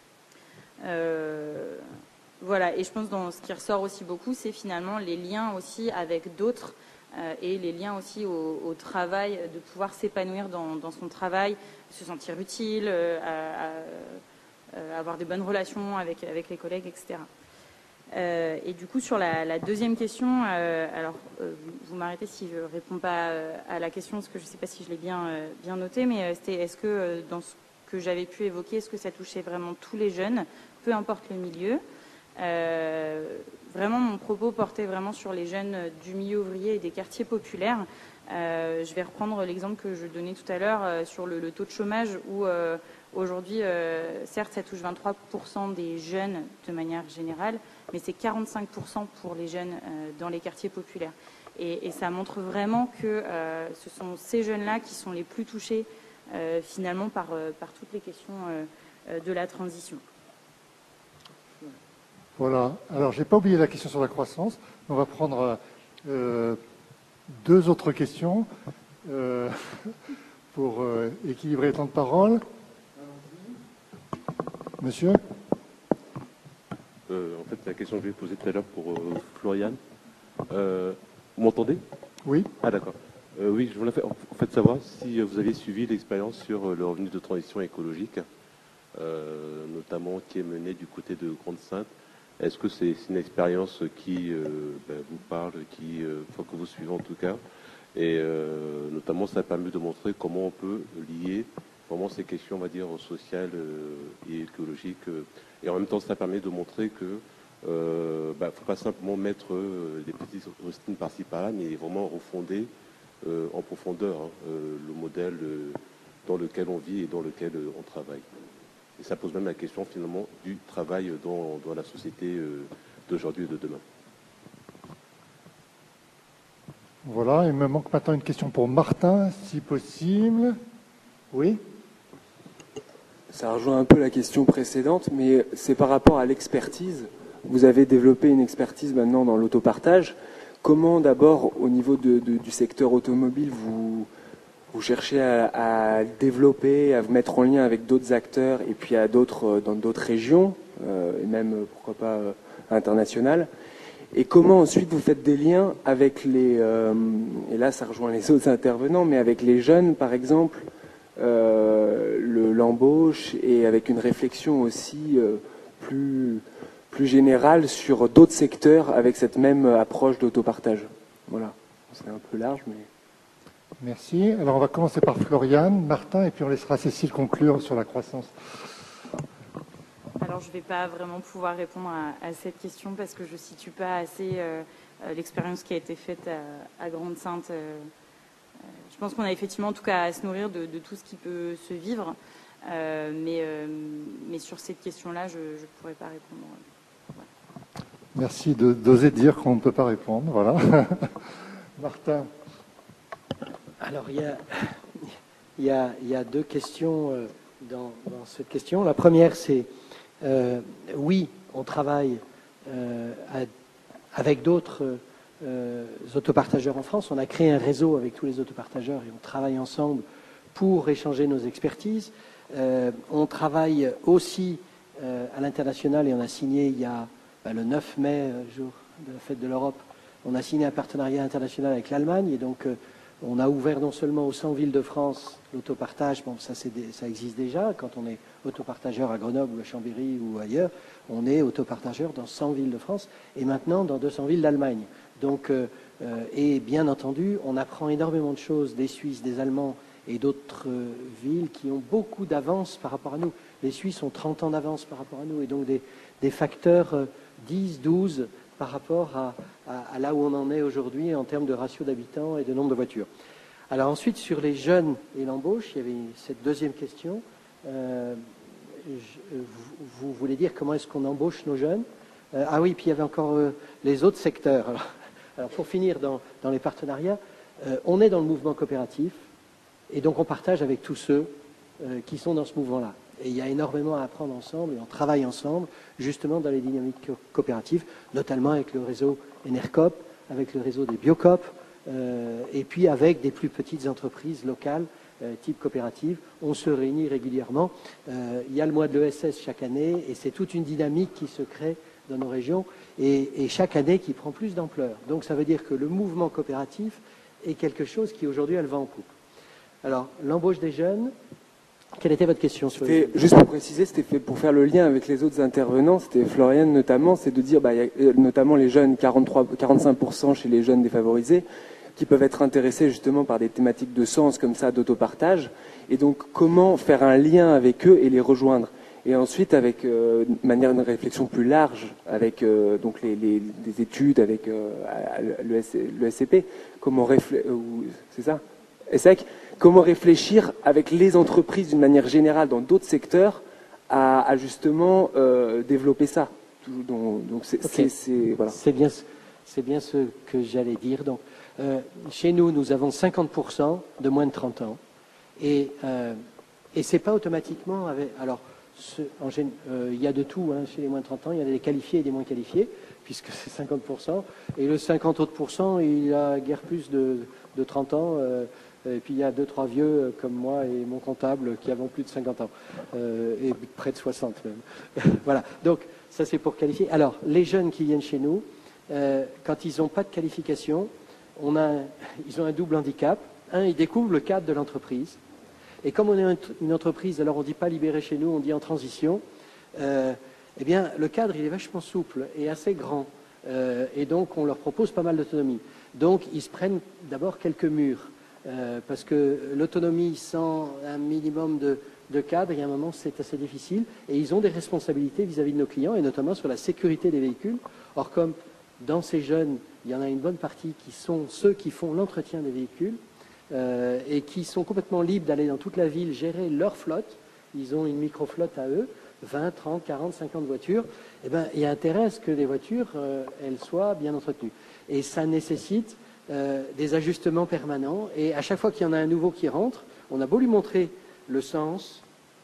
S4: Voilà, et je pense dans ce qui ressort aussi beaucoup, c'est finalement les liens aussi avec d'autres, et les liens aussi au travail, de pouvoir s'épanouir dans son travail, se sentir utile, avoir des bonnes relations avec les collègues, etc. Et du coup, sur la deuxième question, alors vous m'arrêtez si je ne réponds pas à la question, parce que je ne sais pas si je l'ai bien noté, mais c'était est-ce que dans ce que j'avais pu évoquer, est-ce que ça touchait vraiment tous les jeunes, peu importe le milieu. Vraiment, mon propos portait vraiment sur les jeunes du milieu ouvrier et des quartiers populaires. Je vais reprendre l'exemple que je donnais tout à l'heure sur le taux de chômage où aujourd'hui, certes, ça touche 23% des jeunes de manière générale, mais c'est 45% pour les jeunes dans les quartiers populaires. Et ça montre vraiment que ce sont ces jeunes-là qui sont les plus touchés finalement par toutes les questions de la transition.
S1: Voilà. Alors, je n'ai pas oublié la question sur la croissance. On va prendre 2 autres questions pour équilibrer les temps de parole. Monsieur ?
S9: En fait, la question que je vais poser tout à l'heure pour Floriane. Vous m'entendez ?
S1: Oui.
S9: Ah, d'accord. Oui, je voulais en fait savoir si vous aviez suivi l'expérience sur le revenu de transition écologique, notamment qui est menée du côté de Grande-Synthe. Est-ce que c'est une expérience qui vous parle, que vous suivez en tout cas, et notamment ça a permis de montrer comment on peut lier vraiment ces questions, on va dire, sociales et écologiques, et en même temps ça permet de montrer que faut pas simplement mettre des petites rustines par-ci par-là, mais vraiment refonder en profondeur le modèle dans lequel on vit et dans lequel on travaille. Et ça pose même la question finalement du travail dans la société d'aujourd'hui et de demain.
S1: Voilà, il me manque maintenant une question pour Martin, si possible. Oui ?
S10: Ça rejoint un peu la question précédente, mais c'est par rapport à l'expertise. Vous avez développé une expertise maintenant dans l'autopartage. Comment d'abord, au niveau du secteur automobile, vous cherchez à développer, à vous mettre en lien avec d'autres acteurs et puis dans d'autres régions, et même, pourquoi pas, internationales. Et comment ensuite vous faites des liens avec et là ça rejoint les autres intervenants, mais avec les jeunes par exemple, l'embauche, et avec une réflexion aussi plus générale sur d'autres secteurs avec cette même approche d'autopartage. Voilà, c'est un peu large, mais...
S1: Merci. Alors on va commencer par Floriane, Martin, et puis on laissera Cécile conclure sur la croissance.
S4: Alors je ne vais pas vraiment pouvoir répondre à cette question parce que je ne situe pas assez l'expérience qui a été faite à Grande-Synthe. Je pense qu'on a effectivement en tout cas à se nourrir de tout ce qui peut se vivre, mais sur cette question-là, je ne pourrais pas répondre. Voilà.
S1: Merci d'oser dire qu'on ne peut pas répondre. Voilà. Martin.
S3: Alors il y a 2 questions dans cette question. La première, c'est oui, on travaille avec d'autres autopartageurs en France. On a créé un réseau avec tous les autopartageurs et on travaille ensemble pour échanger nos expertises. On travaille aussi à l'international et on a signé il y a le 9 mai, jour de la fête de l'Europe, on a signé un partenariat international avec l'Allemagne et donc on a ouvert non seulement aux 100 villes de France l'autopartage, bon, ça existe déjà, quand on est autopartageur à Grenoble ou à Chambéry ou ailleurs, on est autopartageur dans 100 villes de France et maintenant dans 200 villes d'Allemagne. Donc, et bien entendu, on apprend énormément de choses des Suisses, des Allemands et d'autres villes qui ont beaucoup d'avance par rapport à nous. Les Suisses ont 30 ans d'avance par rapport à nous et donc des facteurs 10, 12 par rapport à là où on en est aujourd'hui en termes de ratio d'habitants et de nombre de voitures. Alors ensuite, sur les jeunes et l'embauche, il y avait cette deuxième question. Vous voulez dire comment est-ce qu'on embauche nos jeunes ? Ah oui, puis il y avait encore les autres secteurs. Alors pour finir dans les partenariats, on est dans le mouvement coopératif et donc on partage avec tous ceux qui sont dans ce mouvement-là. Et il y a énormément à apprendre ensemble et on travaille ensemble justement dans les dynamiques coopératives, notamment avec le réseau Enercop, avec le réseau des Biocop, et puis avec des plus petites entreprises locales type coopérative. On se réunit régulièrement. Il y a le mois de l'ESS chaque année et c'est toute une dynamique qui se crée dans nos régions et chaque année qui prend plus d'ampleur. Donc ça veut dire que le mouvement coopératif est quelque chose qui aujourd'hui a le vent en poupe. Alors l'embauche des jeunes, quelle était votre question sur
S10: Juste pour préciser, c'était fait pour faire le lien avec les autres intervenants, c'était Floriane notamment, c'est de dire, il y a notamment les jeunes, 45% chez les jeunes défavorisés, qui peuvent être intéressés justement par des thématiques de sens comme ça, d'autopartage. Et donc, comment faire un lien avec eux et les rejoindre? Et ensuite, avec de manière une réflexion plus large, avec donc des études, avec le SCP, comment c'est ça, ESSEC, comment réfléchir avec les entreprises d'une manière générale dans d'autres secteurs à justement développer ça. Donc voilà.
S3: C'est bien ce que j'allais dire. Donc, chez nous, nous avons 50% de moins de 30 ans. Et c'est pas automatiquement avec. Alors, il y a de tout chez les moins de 30 ans. Il y a des qualifiés et des moins qualifiés, puisque c'est 50%. Et le 50 autres %, il a guère plus de 30 ans. Et puis il y a 2-3 vieux comme moi et mon comptable qui avons plus de 50 ans. Et près de 60 même. Voilà. Donc, ça c'est pour qualifier. Alors, les jeunes qui viennent chez nous, quand ils n'ont pas de qualification, ils ont un double handicap. Un, ils découvrent le cadre de l'entreprise. Et comme on est une entreprise, alors on ne dit pas libéré chez nous, on dit en transition, eh bien, le cadre, il est vachement souple et assez grand. Et donc, on leur propose pas mal d'autonomie. Donc, ils se prennent d'abord quelques murs. Parce que l'autonomie sans un minimum de cadre, il y a un moment, c'est assez difficile. Et ils ont des responsabilités vis-à-vis de nos clients, et notamment sur la sécurité des véhicules. Or, comme dans ces jeunes, il y en a une bonne partie qui sont ceux qui font l'entretien des véhicules, et qui sont complètement libres d'aller dans toute la ville gérer leur flotte. Ils ont une micro-flotte à eux, 20, 30, 40, 50 voitures. Eh bien, il y a intérêt à ce que les voitures, elles soient bien entretenues. Et ça nécessite des ajustements permanents. Et à chaque fois qu'il y en a un nouveau qui rentre, on a beau lui montrer le sens,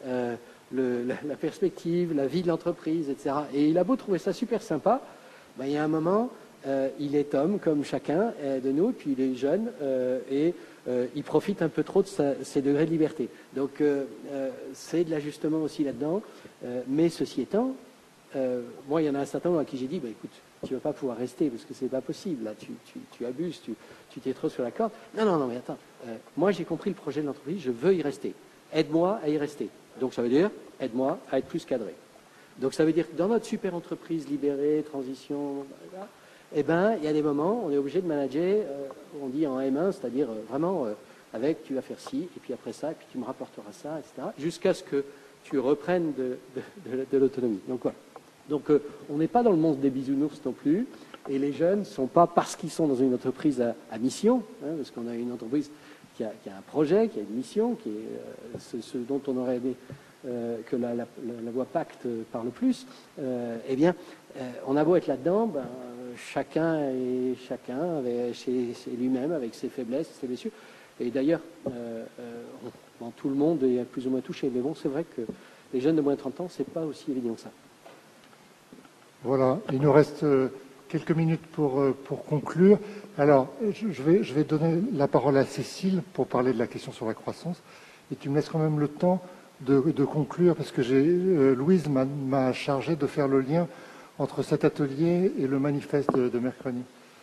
S3: la perspective, la vie de l'entreprise, etc. Et il a beau trouver ça super sympa, ben, il y a un moment, il est homme comme chacun de nous, puis il est jeune, et il profite un peu trop de ses degrés de liberté. Donc c'est de l'ajustement aussi là-dedans. Mais ceci étant, moi il y en a un certain nombre à qui j'ai dit, bah, écoute, tu ne vas pas pouvoir rester parce que c'est pas possible, là, tu abuses, tu t'es trop sur la corde. Non, mais attends, moi j'ai compris le projet de l'entreprise, je veux y rester. Aide-moi à y rester. Donc ça veut dire, aide-moi à être plus cadré. Donc ça veut dire que dans notre super entreprise libérée, transition, eh ben, il y a des moments, on est obligé de manager, on dit en M1, c'est-à-dire vraiment avec, tu vas faire ci, et puis après ça, et puis tu me rapporteras ça, etc., jusqu'à ce que tu reprennes de l'autonomie. Donc voilà. Donc on n'est pas dans le monde des bisounours non plus, et les jeunes ne sont pas, parce qu'ils sont dans une entreprise à mission, parce qu'on a une entreprise qui a un projet, qui a une mission, qui est ce dont on aurait aimé que la loi Pacte parle plus, eh bien, on a beau être là-dedans, ben, chacun chez lui-même, avec ses faiblesses, ses blessures. Et d'ailleurs, tout le monde est plus ou moins touché. Mais bon, c'est vrai que les jeunes de moins de 30 ans, c'est pas aussi évident que ça.
S1: Voilà, il nous reste quelques minutes pour conclure. Alors, je vais donner la parole à Cécile pour parler de la question sur la croissance. Et tu me laisses quand même le temps de conclure, parce que Louise m'a chargé de faire le lien entre cet atelier et le manifeste de mercredi.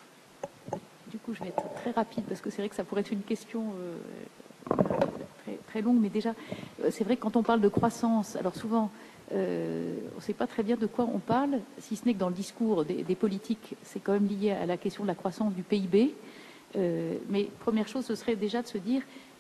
S2: Du coup, je vais être très rapide, parce que c'est vrai que ça pourrait être une question très, très longue, mais déjà, c'est vrai que quand on parle de croissance, alors souvent, on ne sait pas très bien de quoi on parle, si ce n'est que dans le discours des politiques, c'est quand même lié à la question de la croissance du PIB. Mais première chose, ce serait déjà de se dire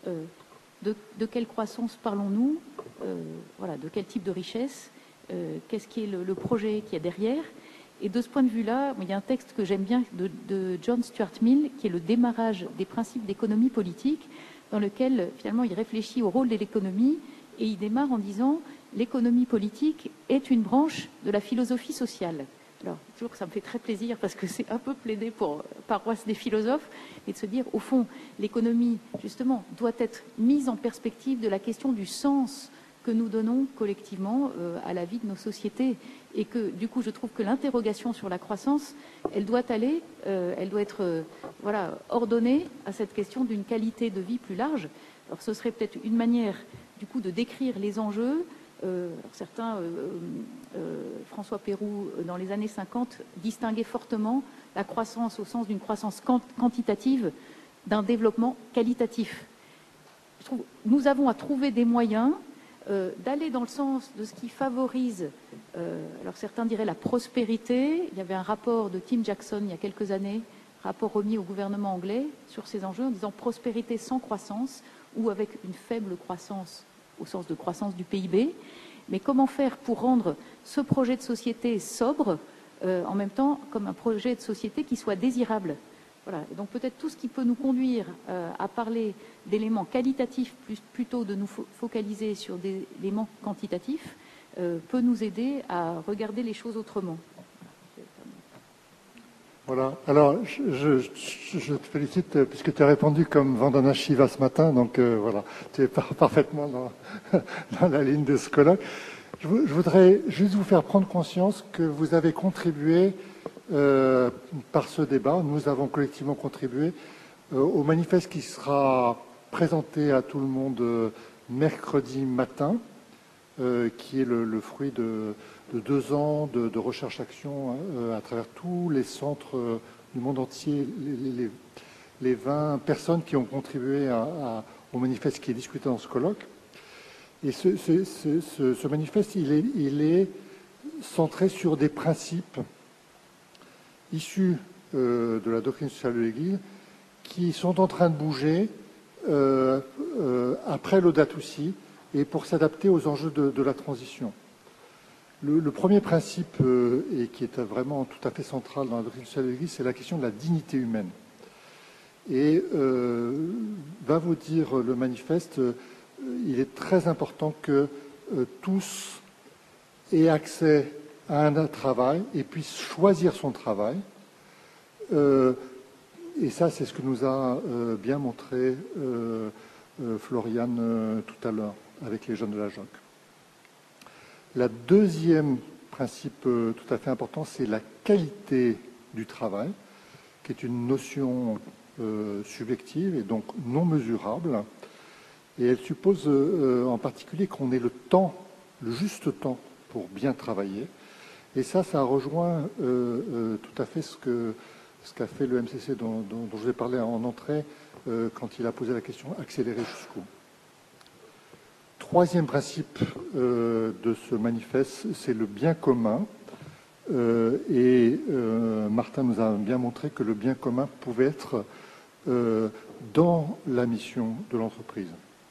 S2: de quelle croissance parlons-nous, voilà, de quel type de richesse, qu'est-ce qui est le projet qu'il y a derrière. Et de ce point de vue-là, il y a un texte que j'aime bien de John Stuart Mill, qui est le démarrage des principes d'économie politique, dans lequel finalement il réfléchit au rôle de l'économie, et il démarre en disant l'économie politique est une branche de la philosophie sociale. Alors, toujours que ça me fait très plaisir, parce que c'est un peu plaider pour paroisse des philosophes, et de se dire, au fond, l'économie, justement, doit être mise en perspective de la question du sens que nous donnons collectivement à la vie de nos sociétés. Et que, du coup, je trouve que l'interrogation sur la croissance, elle doit être ordonnée à cette question d'une qualité de vie plus large. Alors, ce serait peut-être une manière, du coup, de décrire les enjeux. Certains, François Pérou, dans les années 50, distinguaient fortement la croissance au sens d'une croissance quantitative d'un développement qualitatif. Je trouve, nous avons à trouver des moyens d'aller dans le sens de ce qui favorise, alors certains diraient la prospérité. Il y avait un rapport de Tim Jackson il y a quelques années, rapport remis au gouvernement anglais sur ces enjeux en disant prospérité sans croissance ou avec une faible croissance au sens de croissance du PIB. Mais comment faire pour rendre ce projet de société sobre, en même temps comme un projet de société qui soit désirable? Voilà. Et donc peut-être tout ce qui peut nous conduire à parler d'éléments qualitatifs plutôt de nous focaliser sur des éléments quantitatifs peut nous aider à regarder les choses autrement.
S1: Voilà. Alors, je te félicite puisque tu as répondu comme Vandana Shiva ce matin, donc voilà, tu es parfaitement dans la ligne de ce colloque. Je voudrais juste vous faire prendre conscience que vous avez contribué par ce débat, nous avons collectivement contribué au manifeste qui sera présenté à tout le monde mercredi matin, qui est le fruit de 2 ans de recherche-action à travers tous les centres du monde entier, les 20 personnes qui ont contribué au manifeste qui est discuté dans ce colloque. Et ce manifeste, il est centré sur des principes issus de la doctrine sociale de l'Église qui sont en train de bouger après Laudato Si et pour s'adapter aux enjeux de la transition. Le premier principe, et qui est vraiment tout à fait central dans la doctrine sociale de l'Église, c'est la question de la dignité humaine. Et va vous dire le manifeste, il est très important que tous aient accès à un travail et puissent choisir son travail. Et ça, c'est ce que nous a bien montré Floriane tout à l'heure avec les jeunes de la JOC. La deuxième principe tout à fait important, c'est la qualité du travail, qui est une notion subjective et donc non mesurable. Et elle suppose en particulier qu'on ait le temps, le juste temps pour bien travailler. Et ça rejoint tout à fait ce qu'a fait le MCC dont je vous ai parlé en entrée quand il a posé la question « accélérer jusqu'où ». Troisième principe de ce manifeste, c'est le bien commun. Et Martin nous a bien montré que le bien commun pouvait être dans la mission de l'entreprise.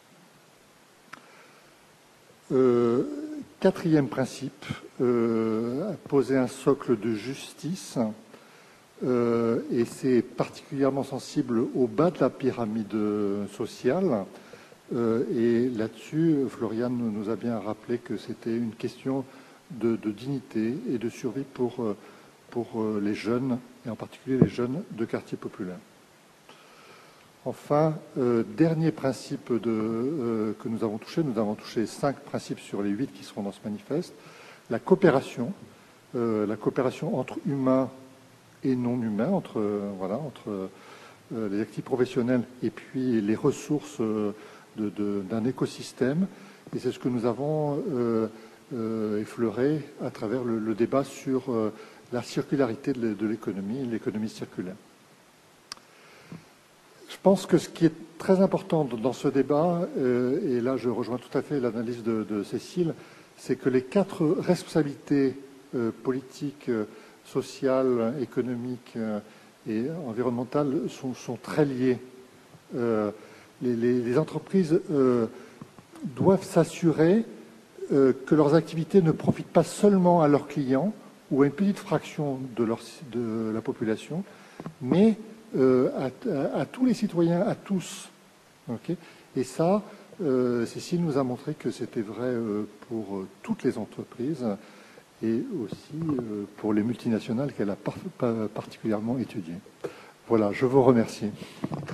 S1: Quatrième principe, poser un socle de justice, et c'est particulièrement sensible au bas de la pyramide sociale. Et là-dessus, Floriane nous a bien rappelé que c'était une question de dignité et de survie pour les jeunes, et en particulier les jeunes de quartiers populaires. Enfin, dernier principe que nous avons touché 5 principes sur les 8 qui seront dans ce manifeste. La coopération entre humains et non humains, entre les actifs professionnels et puis les ressources d'un écosystème. Et c'est ce que nous avons effleuré à travers le débat sur la circularité de l'économie circulaire. Je pense que ce qui est très important dans ce débat, et là je rejoins tout à fait l'analyse de Cécile, c'est que les 4 responsabilités politiques, sociales, économiques et environnementales sont très liées. Les entreprises doivent s'assurer que leurs activités ne profitent pas seulement à leurs clients ou à une petite fraction de la population, mais à tous les citoyens, à tous. Okay. Et ça, Cécile nous a montré que c'était vrai pour toutes les entreprises et aussi pour les multinationales qu'elle a particulièrement étudiées. Voilà, je vous remercie.